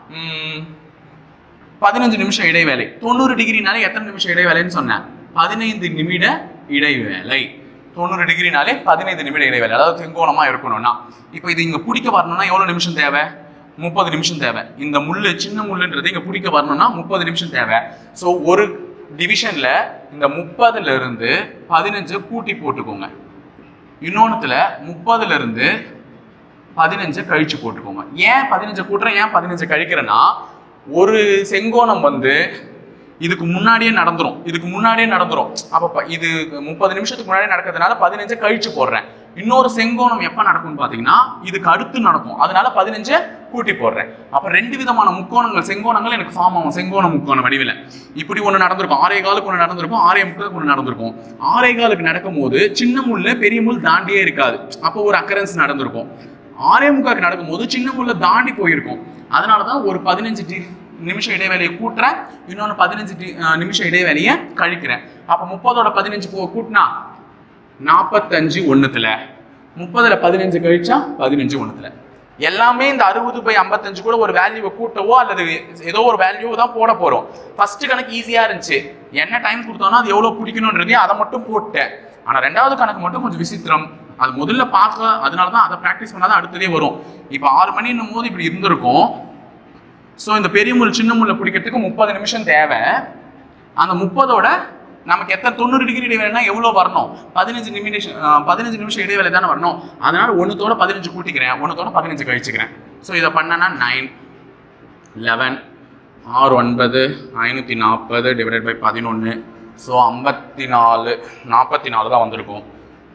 பதினஞ்சு நிமிஷம் இடைவேளை. தொண்ணூறு டிகிரினாலே எத்தனை நிமிஷம் இடைவேளைன்னு சொன்னேன்? பதினைந்து நிமிட இடைவேளை. தொண்ணூறு டிகிரினாலே பதினைந்து நிமிட இடைவேளை, அதாவது செங்கோணமா இருக்கணும்னா. இப்போ இது இங்க பிடிக்க வரணும்னா எவ்வளவு நிமிஷம் தேவை? முப்பது நிமிஷம் தேவை. இந்த முள்ளு சின்ன முள்ளுன்றது இங்க பிடிக்க வரணும்னா முப்பது நிமிஷம் தேவை. ஸோ ஒரு டிவிஷன்ல இந்த முப்பதுல இருந்து பதினஞ்சு கூட்டி போட்டுக்கோங்க, இன்னொன்னுத்துல முப்பதுல இருந்து பதினஞ்சு கழிச்சு போட்டுக்கோங்க. ஏன் பதினஞ்சு கூட்டுறேன், ஏன் பதினஞ்சு கழிக்கிறேன்னா ஒரு செங்கோணம் வந்து இதுக்கு முன்னாடியே நடந்துரும், இதுக்கு முன்னாடியே நடந்துரும். அப்ப இது முப்பது நிமிஷத்துக்கு முன்னாடியே நடக்கிறதுனால பதினஞ்சு கழிச்சு போடுறேன். இன்னொரு செங்கோணம் எப்ப நடக்கும்னு பாத்தீங்கன்னா இதுக்கு அடுத்து நடக்கும், அதனால பதினஞ்சு கூட்டி போடுறேன். அப்ப ரெண்டு விதமான முக்கோணங்கள் செங்கோணங்கள் எனக்கு ஃபார்ம் ஆகும். செங்கோண முக்கோண வடிவில் இப்படி ஒண்ணு நடந்திருக்கும், ஆறே காலுக்கு ஒண்ணு நடந்திருக்கும், ஆறே முக்காலுக்கு ஒண்ணு நடந்திருக்கும். ஆறே காலுக்கு நடக்கும் போது சின்ன முள்ள பெரிய முள் தாண்டியே இருக்காது, அப்போ ஒரு அக்கரன்ஸ் நடந்திருக்கும். ஆறே முக்காலுக்கு நடக்கும் போது சின்ன முள்ள தாண்டி போயிருக்கும், அதனாலதான் ஒரு பதினஞ்சு நிமிஷம் இடைவேளையை கூட்டுறேன், இன்னொன்னு பதினஞ்சு நிமிஷம் இடைவேளையை கழிக்கிறேன். அப்ப முப்பதோட பதினஞ்சு கூட்டினா நாற்பத்தஞ்சு ஒண்ணுத்துல, முப்பதுல பதினஞ்சு கழிச்சா பதினஞ்சு ஒண்ணுத்துல. எல்லாமே இந்த அறுபது பை ஐம்பத்தஞ்சு கூட ஒரு வேல்யூவை கூட்டவோ அல்லது ஏதோ ஒரு வேல்யூவை தான் போட போறோம். ஃபர்ஸ்ட் கணக்கு ஈஸியா இருந்துச்சு, என்ன டைம் கொடுத்தோம்னா அது எவ்வளவு பிடிக்கணும்ன்றதே அதை மட்டும் போட்டேன். ஆனா ரெண்டாவது கணக்கு மட்டும் கொஞ்சம் விசித்திரம், அது முதல்ல பார்க்க, அதனாலதான் அதை பிராக்டிஸ் பண்ணாதான் அடுத்ததே வரும். இப்ப ஆறு மணின்னும் போது இப்படி இருந்திருக்கும். ஸோ இந்த பெரிய முள் சின்ன முள்ள பிடிக்கிறதுக்கு முப்பது நிமிஷம் தேவை. அந்த முப்பதோட நமக்கு எத்தனை தொண்ணூறு டிகிரி இடைவேளைனா எவ்வளோ வரணும்? பதினஞ்சு நிமிஷம் பதினஞ்சு நிமிஷம் இடைவேளை தானே வரணும். அதனால ஒன்றுத்தோட பதினஞ்சு கூட்டிக்கிறேன், ஒன்றுத்தோட பதினஞ்சு கழிச்சுக்கிறேன். ஸோ இதை பண்ணனா நைன் லெவன் ஆறு ஒன்பது ஐநூற்றி நாற்பது டிவைடட் பை பதினொன்று. ஸோ ஐம்பத்தி நாலு நாற்பத்தி நாலு தான் வந்திருக்கும்.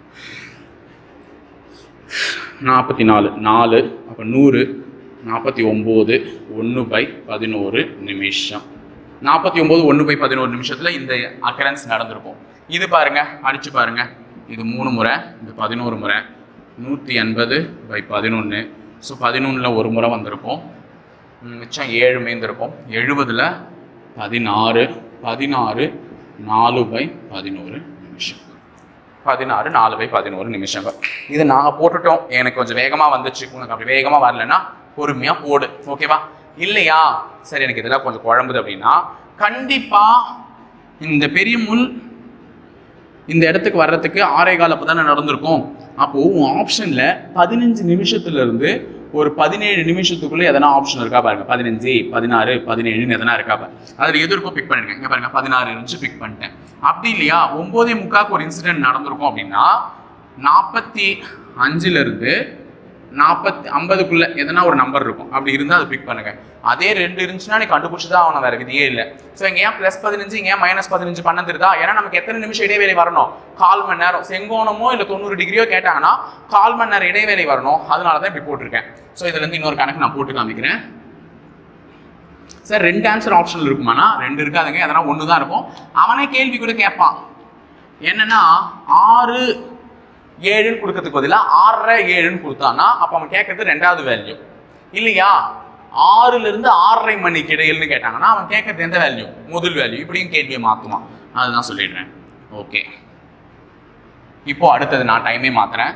நாற்பத்தி நாலு நாலு அப்போ நூறு, நாற்பத்தி ஒம்பது ஒன்று பை பதினோரு நிமிஷம். நாற்பத்தி ஒம்பது ஒன்று பை பதினோரு நிமிஷத்தில் இந்த அக்கரன்ஸ் நடந்திருக்கும். இது பாருங்க, அடிச்சு பாருங்க, இது மூணு முறை, இது பதினோரு முறை, நூற்றி எண்பது பை பதினொன்று. ஸோ பதினொன்றில் ஒரு முறை வந்திருக்கும், மிச்சம் ஏழு மேய்ந்திருக்கும். எழுபதில் பதினாறு, பதினாறு நாலு பை பதினோரு நிமிஷம், பதினாறு நாலு பை பதினோரு நிமிஷங்கள். இது நாங்கள் போட்டுட்டோம், எனக்கு கொஞ்சம் வேகமாக வந்துச்சு, உனக்கு அப்படி வேகமாக வரலன்னா பொறுமையா போடு. ஓகேவா? இல்லையா சரி எனக்கு இதெல்லாம் கொஞ்சம் குழம்புது அப்படின்னா கண்டிப்பா இந்த பெரிய முள் இந்த இடத்துக்கு வர்றதுக்கு ஆறே கால் அப்பதானே நடந்திருக்கும். அப்போ உன் ஆப்ஷன்ல பதினஞ்சு நிமிஷத்துல இருந்து ஒரு பதினேழு நிமிஷத்துக்குள்ள எதனா ஆப்ஷன் இருக்கா பாருங்க. பதினஞ்சு பதினாறு பதினேழுன்னு எதனா இருக்கா பாரு. அதுல எது இருக்கோ பிக் பண்ணிருக்கேன். இங்க பாருங்க பதினாறு இருந்துச்சு, பிக் பண்ணிட்டேன். அப்படி இல்லையா ஒன்பதே முக்காக்கு ஒரு இன்சிடென்ட் நடந்திருக்கும் அப்படின்னா நாற்பத்தி அஞ்சுல இருந்து நாற்பத்தி ஐம்பதுக்குள்ள எதனா ஒரு நம்பர் இருக்கும், அப்படி இருந்தால் அது பிக் பண்ணுங்க. அதே ரெண்டு இருந்துச்சுன்னா நீ கண்டுபிடிச்சுதான் அவனை, வேற விதியே இல்லை. ஸோ இங்கே ஏன் பிளஸ் பதினஞ்சு, இங்கே ஏன் மைனஸ் பதினஞ்சு பண்ணதுருதா? ஏன்னா நமக்கு எத்தனை நிமிஷம் இடைவேளை வரணும்? கால் மணி நேரம். செங்கோணமோ இல்லை தொண்ணூறு டிகிரியோ கேட்டாங்கன்னா கால் மணி நேரம் இடைவேளை வரணும், அதனால தான் இப்படி போட்டிருக்கேன். ஸோ இதுல இருந்து இன்னொரு கணக்கு நான் போட்டு காமிக்கிறேன். சார் ரெண்டு ஆன்சர் ஆப்ஷன் இருக்குமானா? ரெண்டு இருக்காதுங்க, எதனா ஒன்று தான் இருக்கும். அவனே கேள்வி கூட கேட்பான், என்னன்னா ஆறு ஏழுன்னு கொடுக்கறதுக்கு பதிலாக ஆறரை ஏழுன்னு கொடுத்தானா அப்போ அவன் கேட்கறது ரெண்டாவது வேல்யூ இல்லையா? ஆறுல இருந்து ஆறரை மணிக்கு இடையில்னு கேட்டாங்கன்னா அவன் கேட்கறது எந்த வேல்யூ? முதல் வேல்யூ. இப்படியும் கேள்வியை மாற்றுவான், அதுதான் சொல்லிடுறேன். ஓகே, இப்போ அடுத்தது நான் டைமே மாத்துறேன்.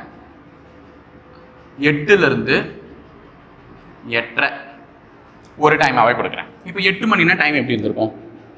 எட்டுல இருந்து எட்டரை ஒரு டைமாவே கொடுக்குறேன். இப்போ எட்டு மணினா டைம் எப்படி இருந்திருக்கும்?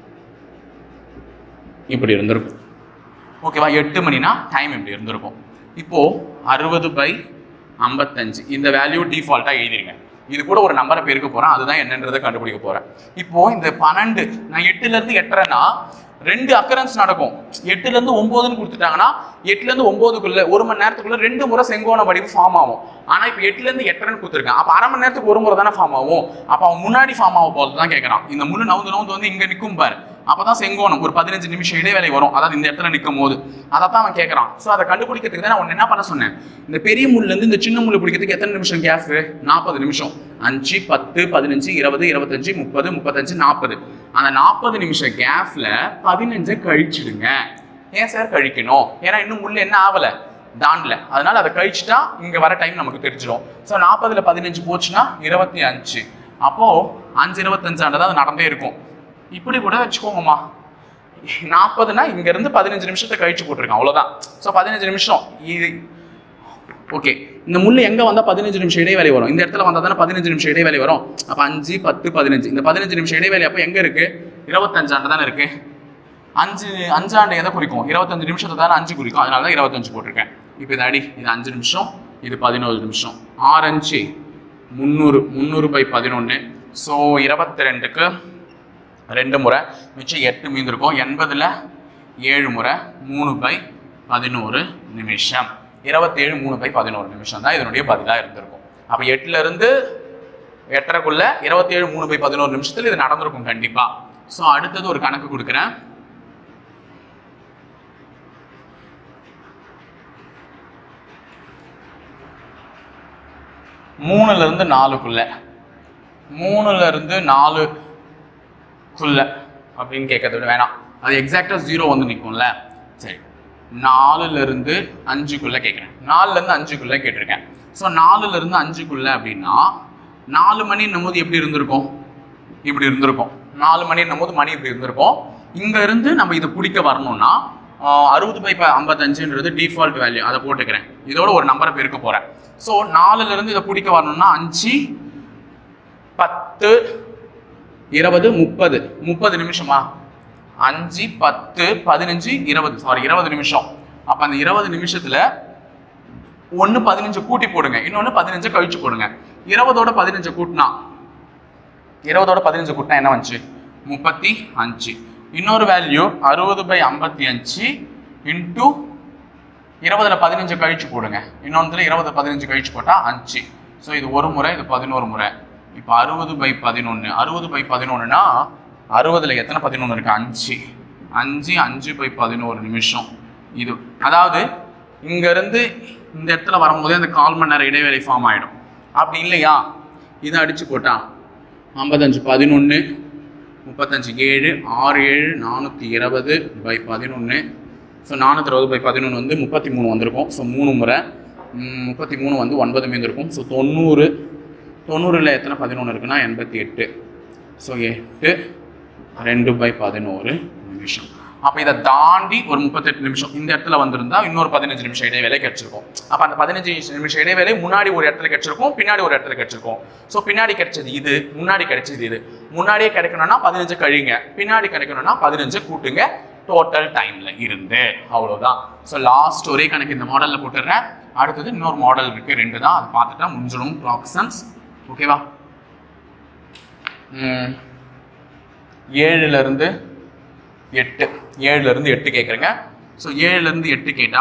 இப்படி இருந்திருக்கும். ஓகேவா? எட்டு மணினா டைம் எப்படி இருந்திருக்கும்? இப்போ அறுபது பை ஐம்பத்தஞ்சு இந்த வேல்யூ டிஃபால்ட்டா எழுதிருங்க. இது கூட ஒரு நம்பரை பெருக்க போறேன், அதுதான் என்னன்றதை கண்டுபிடிக்க போறேன். இப்போ இந்த பன்னெண்டு நான் எட்டுல இருந்து எட்டரைன்னா ரெண்டு அக்கரன்ஸ் நடக்கும். எட்டுல இருந்து ஒன்பதுன்னு கொடுத்துட்டாங்கன்னா எட்டுல இருந்து ஒன்பதுக்குள்ள ஒரு மணி நேரத்துக்குள்ள ரெண்டு முறை செங்கோண வடிவு ஃபார்ம் ஆகும். ஆனா இப்ப எட்டுல இருந்து எட்டரைன்னு கொடுத்துருக்கேன். அப்ப அரை மணி நேரத்துக்கு ஒரு முறை தானே ஃபார்ம் ஆகும். அப்ப அவன் முன்னாடி ஃபார்ம் ஆகும் போது தான் கேட்கறான். இந்த முள்ளு நவுந்து நவுந்து வந்து இங்க நிற்கும் பாரு, அப்பதான் செங்கோணம் ஒரு பதினஞ்சு நிமிஷம் இடைவேளை வரும். அதாவது இந்த இடத்துல நிற்கும் போது அதைத்தான் அவன் கேட்கறான். ஸோ அதை கண்டுபிடிக்கிறதுக்கு தான் நான் என்ன பண்ண சொன்னேன், இந்த பெரிய முள்ள இருந்து இந்த சின்ன முள்ளு பிடிக்கிறதுக்கு எத்தனை நிமிஷம் கேப்? நாற்பது நிமிஷம். அஞ்சு பத்து பதினஞ்சு இருபது இருபத்தஞ்சு முப்பது முப்பத்தஞ்சு நாற்பது. அந்த நாற்பது நிமிஷம் கேப்ல பதினஞ்சை கழிச்சிடுங்க. ஏன் சார் கழிக்கணும்? ஏன்னா இன்னும் முள்ளு என்ன ஆகல, தாண்டல. அதனால அதை கழிச்சுட்டா இங்க வர டைம் நமக்கு தெரிஞ்சிடும். ஸோ நாற்பதுல பதினஞ்சு போச்சுன்னா இருபத்தி அஞ்சு. அப்போ அஞ்சு இருபத்தஞ்சு ஆண்டு அது நடந்தே இருக்கும். இப்படி கூட வச்சுக்கோங்கம்மா. நாற்பதுனா இங்க இருந்து பதினஞ்சு நிமிஷத்தை கழிச்சு போட்டிருக்கான், அவ்வளவுதான். ஸோ பதினஞ்சு நிமிஷம் இது ஓகே. இந்த முள்ளு எங்க வந்தா பதினஞ்சு நிமிஷம் இடைவேளை வரும்? இந்த இடத்துல வந்தா தானே பதினஞ்சு நிமிஷம் இடைவேளை வரும். அப்ப அஞ்சு பத்து பதினஞ்சு, இந்த பதினஞ்சு நிமிஷம் இடைவேளை அப்போ எங்க இருக்கு? இருபத்தஞ்சு ஆண்டு தானே இருக்கு. அஞ்சு அஞ்சாண்டு எதை குறிக்கும்? இருபத்தஞ்சு நிமிஷத்தை தானே அஞ்சு குறிக்கும். அதனால தான் இருபத்தஞ்சு போட்டிருக்கேன். இப்போ இது அடி, இது அஞ்சு நிமிஷம், இது பதினோரு நிமிஷம். ஆரஞ்சு முந்நூறு, முந்நூறு பை பதினொன்று. ஸோ இருபத்தி ரெண்டுக்கு ரெண்டு முறை மிச்சம் எட்டு மீந்திருக்கும். எண்பதுல ஏழு முறை மூணு பை பதினோரு நிமிஷம். இருபத்தி ஏழு மூணு பை பதினோரு நிமிஷம் தான் இதனுடைய பதிலாக இருந்திருக்கும். அப்போ எட்டுல இருந்து எட்டரைக்குள்ள இருபத்தி ஏழு மூணு பை பதினோரு நிமிஷத்துல இது நடந்திருக்கும் கண்டிப்பா. ஸோ அடுத்தது ஒரு கணக்கு கொடுக்குறேன். மூணுல இருந்து நாலுக்குள்ள, மூணுல இருந்து நாலுக்குள்ள அப்படின்னு கேட்கறத விட வேணாம், அது எக்ஸாக்டா ஜீரோ வந்து நிற்கும்ல. சரி, நாலுல இருந்து அஞ்சுக்குள்ள கேட்குறேன். நாலுல இருந்து அஞ்சுக்குள்ள கேட்டிருக்கேன். ஸோ நாலுல இருந்து அஞ்சுக்குள்ள அப்படின்னா நாலு மணின்னும் போது எப்படி இருந்திருக்கும்? இப்படி இருந்திருக்கும். நாலு மணின்னும் போது மணி இப்படி இருந்திருக்கும். இங்க இருந்து நம்ம இதை பிடிக்க வரணும்னா அறுபது பை ஐம்பத்தஞ்சுன்றது டிஃபால்ட் வேல்யூ, அதை போட்டுக்கிறேன். இதோட ஒரு நம்பரை பெருக்க போறேன். ஸோ நாலுல இருந்து இதை பிடிக்க வரணும்னா அஞ்சு பத்து இருபது முப்பது, முப்பது நிமிஷமா? அஞ்சு பத்து பதினஞ்சு இருபது, சாரி இருபது நிமிஷம். அப்ப அந்த இருபது நிமிஷத்துல ஒன்னு பதினஞ்சு கூட்டி போடுங்க, இன்னொன்னு பதினஞ்சு கழிச்சு போடுங்க. இருபதோட பதினஞ்சு கூட்டினா இருபதோட பதினஞ்சு கூட்டினா என்ன வந்துச்சு? முப்பத்தி அஞ்சு. இன்னொரு வேல்யூ அறுபது பை ஐம்பத்தி அஞ்சு இன்டூ இருபதுல பதினஞ்சு கழிச்சு போடுங்க. இன்னொன்றுல இருபது பதினஞ்சு கழிச்சு போட்டா அஞ்சு. ஸோ இது ஒரு முறை, இது பதினோரு முறை. இப்போ அறுபது பை பதினொன்று, அறுபது பை பதினொன்றுனா அறுபதுல எத்தனை பதினொன்று இருக்கு? அஞ்சு. அஞ்சு அஞ்சு பை பதினோரு நிமிஷம். இது அதாவது இங்க இருந்து இந்த இடத்துல வரும்போதே அந்த கால் மணி நேரம் இடைவேளை ஃபார்ம் ஆயிடும். அப்படி இல்லையா, இதை அடிச்சு போட்டா ஐம்பத்தஞ்சு பதினொன்று முப்பத்தஞ்சு ஏழு ஆறு ஏழு நானூற்றி இருபது பை பதினொன்று. ஸோ நானூற்றி இருபது பை பதினொன்று வந்து முப்பத்தி மூணு வந்திருக்கும். ஸோ மூணு முறை முப்பத்தி மூணு வந்து ஒன்பது மீந்திருக்கும். ஸோ தொண்ணூறு, தொண்ணூறில் எத்தனை பதினொன்று இருக்குன்னா எண்பத்தி எட்டு. ஸோ எட்டு ரெண்டு பை பதினோரு நிமிஷம். அப்போ இதை தாண்டி ஒரு முப்பத்தெட்டு நிமிஷம் இந்த இடத்துல வந்திருந்தா இன்னொரு பதினஞ்சு நிமிஷம் இடைவேளை கிடைச்சிருக்கும். அப்போ அந்த பதினஞ்சு நிமிஷம் இடைவேளை முன்னாடி ஒரு இடத்துல கிடைச்சிருக்கும், பின்னாடி ஒரு இடத்துல கிடைச்சிருக்கும். ஸோ பின்னாடி கிடைச்சது இது, முன்னாடி கிடைச்சது இது. முன்னாடியே கிடைக்கணும்னா பதினஞ்சு கழிங்க, பின்னாடி கிடைக்கணும்னா பதினஞ்சு கூட்டுங்க டோட்டல் டைம்ல இருந்து. அவ்வளோதான். ஸோ லாஸ்ட் ஒரே கணக்கு இந்த மாடலில் போட்டுடுறேன். அடுத்தது இன்னொரு மாடல் இருக்கு, ரெண்டு தான், அதை பார்த்துட்டா முடிஞ்சிடும் கிளாக் சம்ஸ். ஓகேவா? ஏழுல இருந்து எட்டு, ஏழுல இருந்து எட்டு கேட்குறேங்க. ஸோ ஏழுல இருந்து எட்டு கேட்டா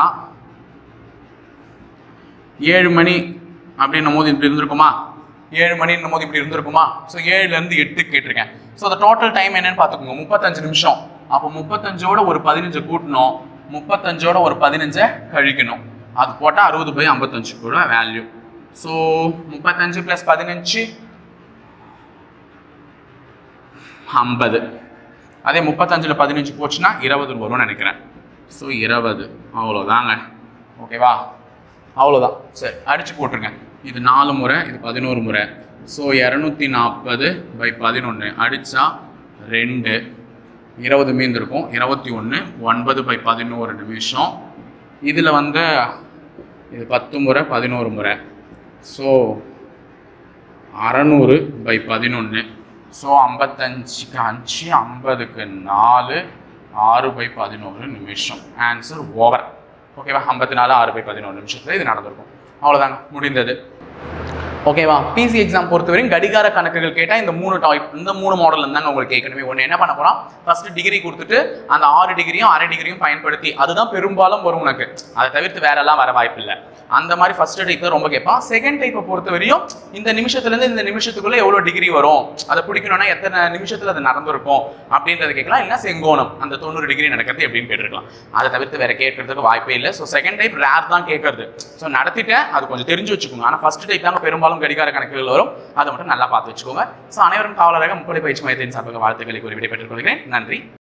ஏழு மணி அப்படின்னும் போது இப்படி இருந்திருக்குமா? ஏழு மணின்னும் போது இப்படி இருந்திருக்குமா? ஸோ ஏழுல இருந்து எட்டு கேட்டிருக்கேன். ஸோ அந்த டோட்டல் டைம் என்னன்னு பார்த்துக்கோங்க, முப்பத்தஞ்சு நிமிஷம். அப்போ முப்பத்தஞ்சோட ஒரு பதினஞ்சு கூட்டணும், முப்பத்தஞ்சோட ஒரு பதினஞ்சை கழிக்கணும். அது போட்டால் அறுபது பை ஐம்பத்தஞ்சு கூட வேல்யூ. ஸோ முப்பத்தஞ்சு பிளஸ் பதினஞ்சு ஐம்பது. அதே முப்பத்தஞ்சுல பதினஞ்சு போச்சுன்னா இருபது வரும்னு நினைக்கிறேன். ஸோ இருபது, அவ்வளோதாங்க. ஓகேவா? அவ்வளோதான். சரி, அடிச்சு போட்டுருங்க. இது நாலு முறை, இது பதினோரு முறை. ஸோ இரநூத்தி நாற்பது பை பதினொன்று அடித்தா ரெண்டு, இருபது மீந்திருக்கும். இருபத்தி ஒன்று, ஒன்பது பை பதினோரு நிமிஷம். இதில் வந்து இது பத்து முறை பதினோரு முறை. ஸோ அறநூறு பை பதினொன்று. ஸோ ஐம்பத்தஞ்சுக்கு அஞ்சு, ஐம்பதுக்கு நாலு, ஆறு பை பதினோரு நிமிஷம். Answer over. ஓகேவா? ஐம்பத்தி நாலு ஆறு பை பதினோரு நிமிஷத்தில் இது நடந்திருக்கும். அவ்வளோதாங்க, முடிந்தது. ஓகேவா? பிசி எக்ஸாம் பொறுத்தவரைக்கும் கடிகார கணக்குகள் கேட்டால் இந்த மூணு டாய்ப் இந்த மூணு மாடல் இருந்தாங்க உங்களுக்கு கேட்கணுமே. ஒன்று என்ன பண்ண போகிறோம், ஃபர்ஸ்ட் டிகிரி கொடுத்துட்டு அந்த ஆறு டிகிரியும் அரை டிகிரியும் பயன்படுத்தி அதுதான் பெரும்பாலும் வரும் உனக்கு. அதை தவிர்த்து வேற எல்லாம் வர வாய்ப்பு இல்லை. அந்த மாதிரி ஃபர்ஸ்ட் டைப் தான் ரொம்ப கேட்பான். செகண்ட் டைப்பை பொறுத்தவரையும் இந்த நிமிஷத்துலேருந்து இந்த நிமிஷத்துக்குள்ள எவ்வளோ டிகிரி வரும், அதை பிடிக்கணும்னா எத்தனை நிமிஷத்தில் அது நடந்திருக்கும் அப்படின்றத கேட்கலாம். இல்லை செங்கோணம் அந்த தொண்ணூறு டிகிரி நடக்கிறது எப்படின்னு கேட்டுருக்கலாம். அதை தவிர்த்து வேற கேட்கறதுக்கு வாய்ப்பே இல்லை. ஸோ செகண்ட் டைப் ரேர் தான் கேட்கறது. ஸோ நடத்திட்டேன், அது கொஞ்சம் தெரிஞ்சு வச்சுக்கோங்க. ஆனால் ஃபர்ஸ்ட் டைப் தாங்க பெரும்பாலும் கடிகார கணக்குகள் வரும். அதை மட்டும் நல்லா பார்த்து வச்சுக்கோங்க. ஸோ அனைவரும் காவலராக முப்படை பயிற்சி மையத்தின் சார்பாக வாழ்த்துக்களை கூறி விடைபெற்றுக் கொள்கிறேன். நன்றி.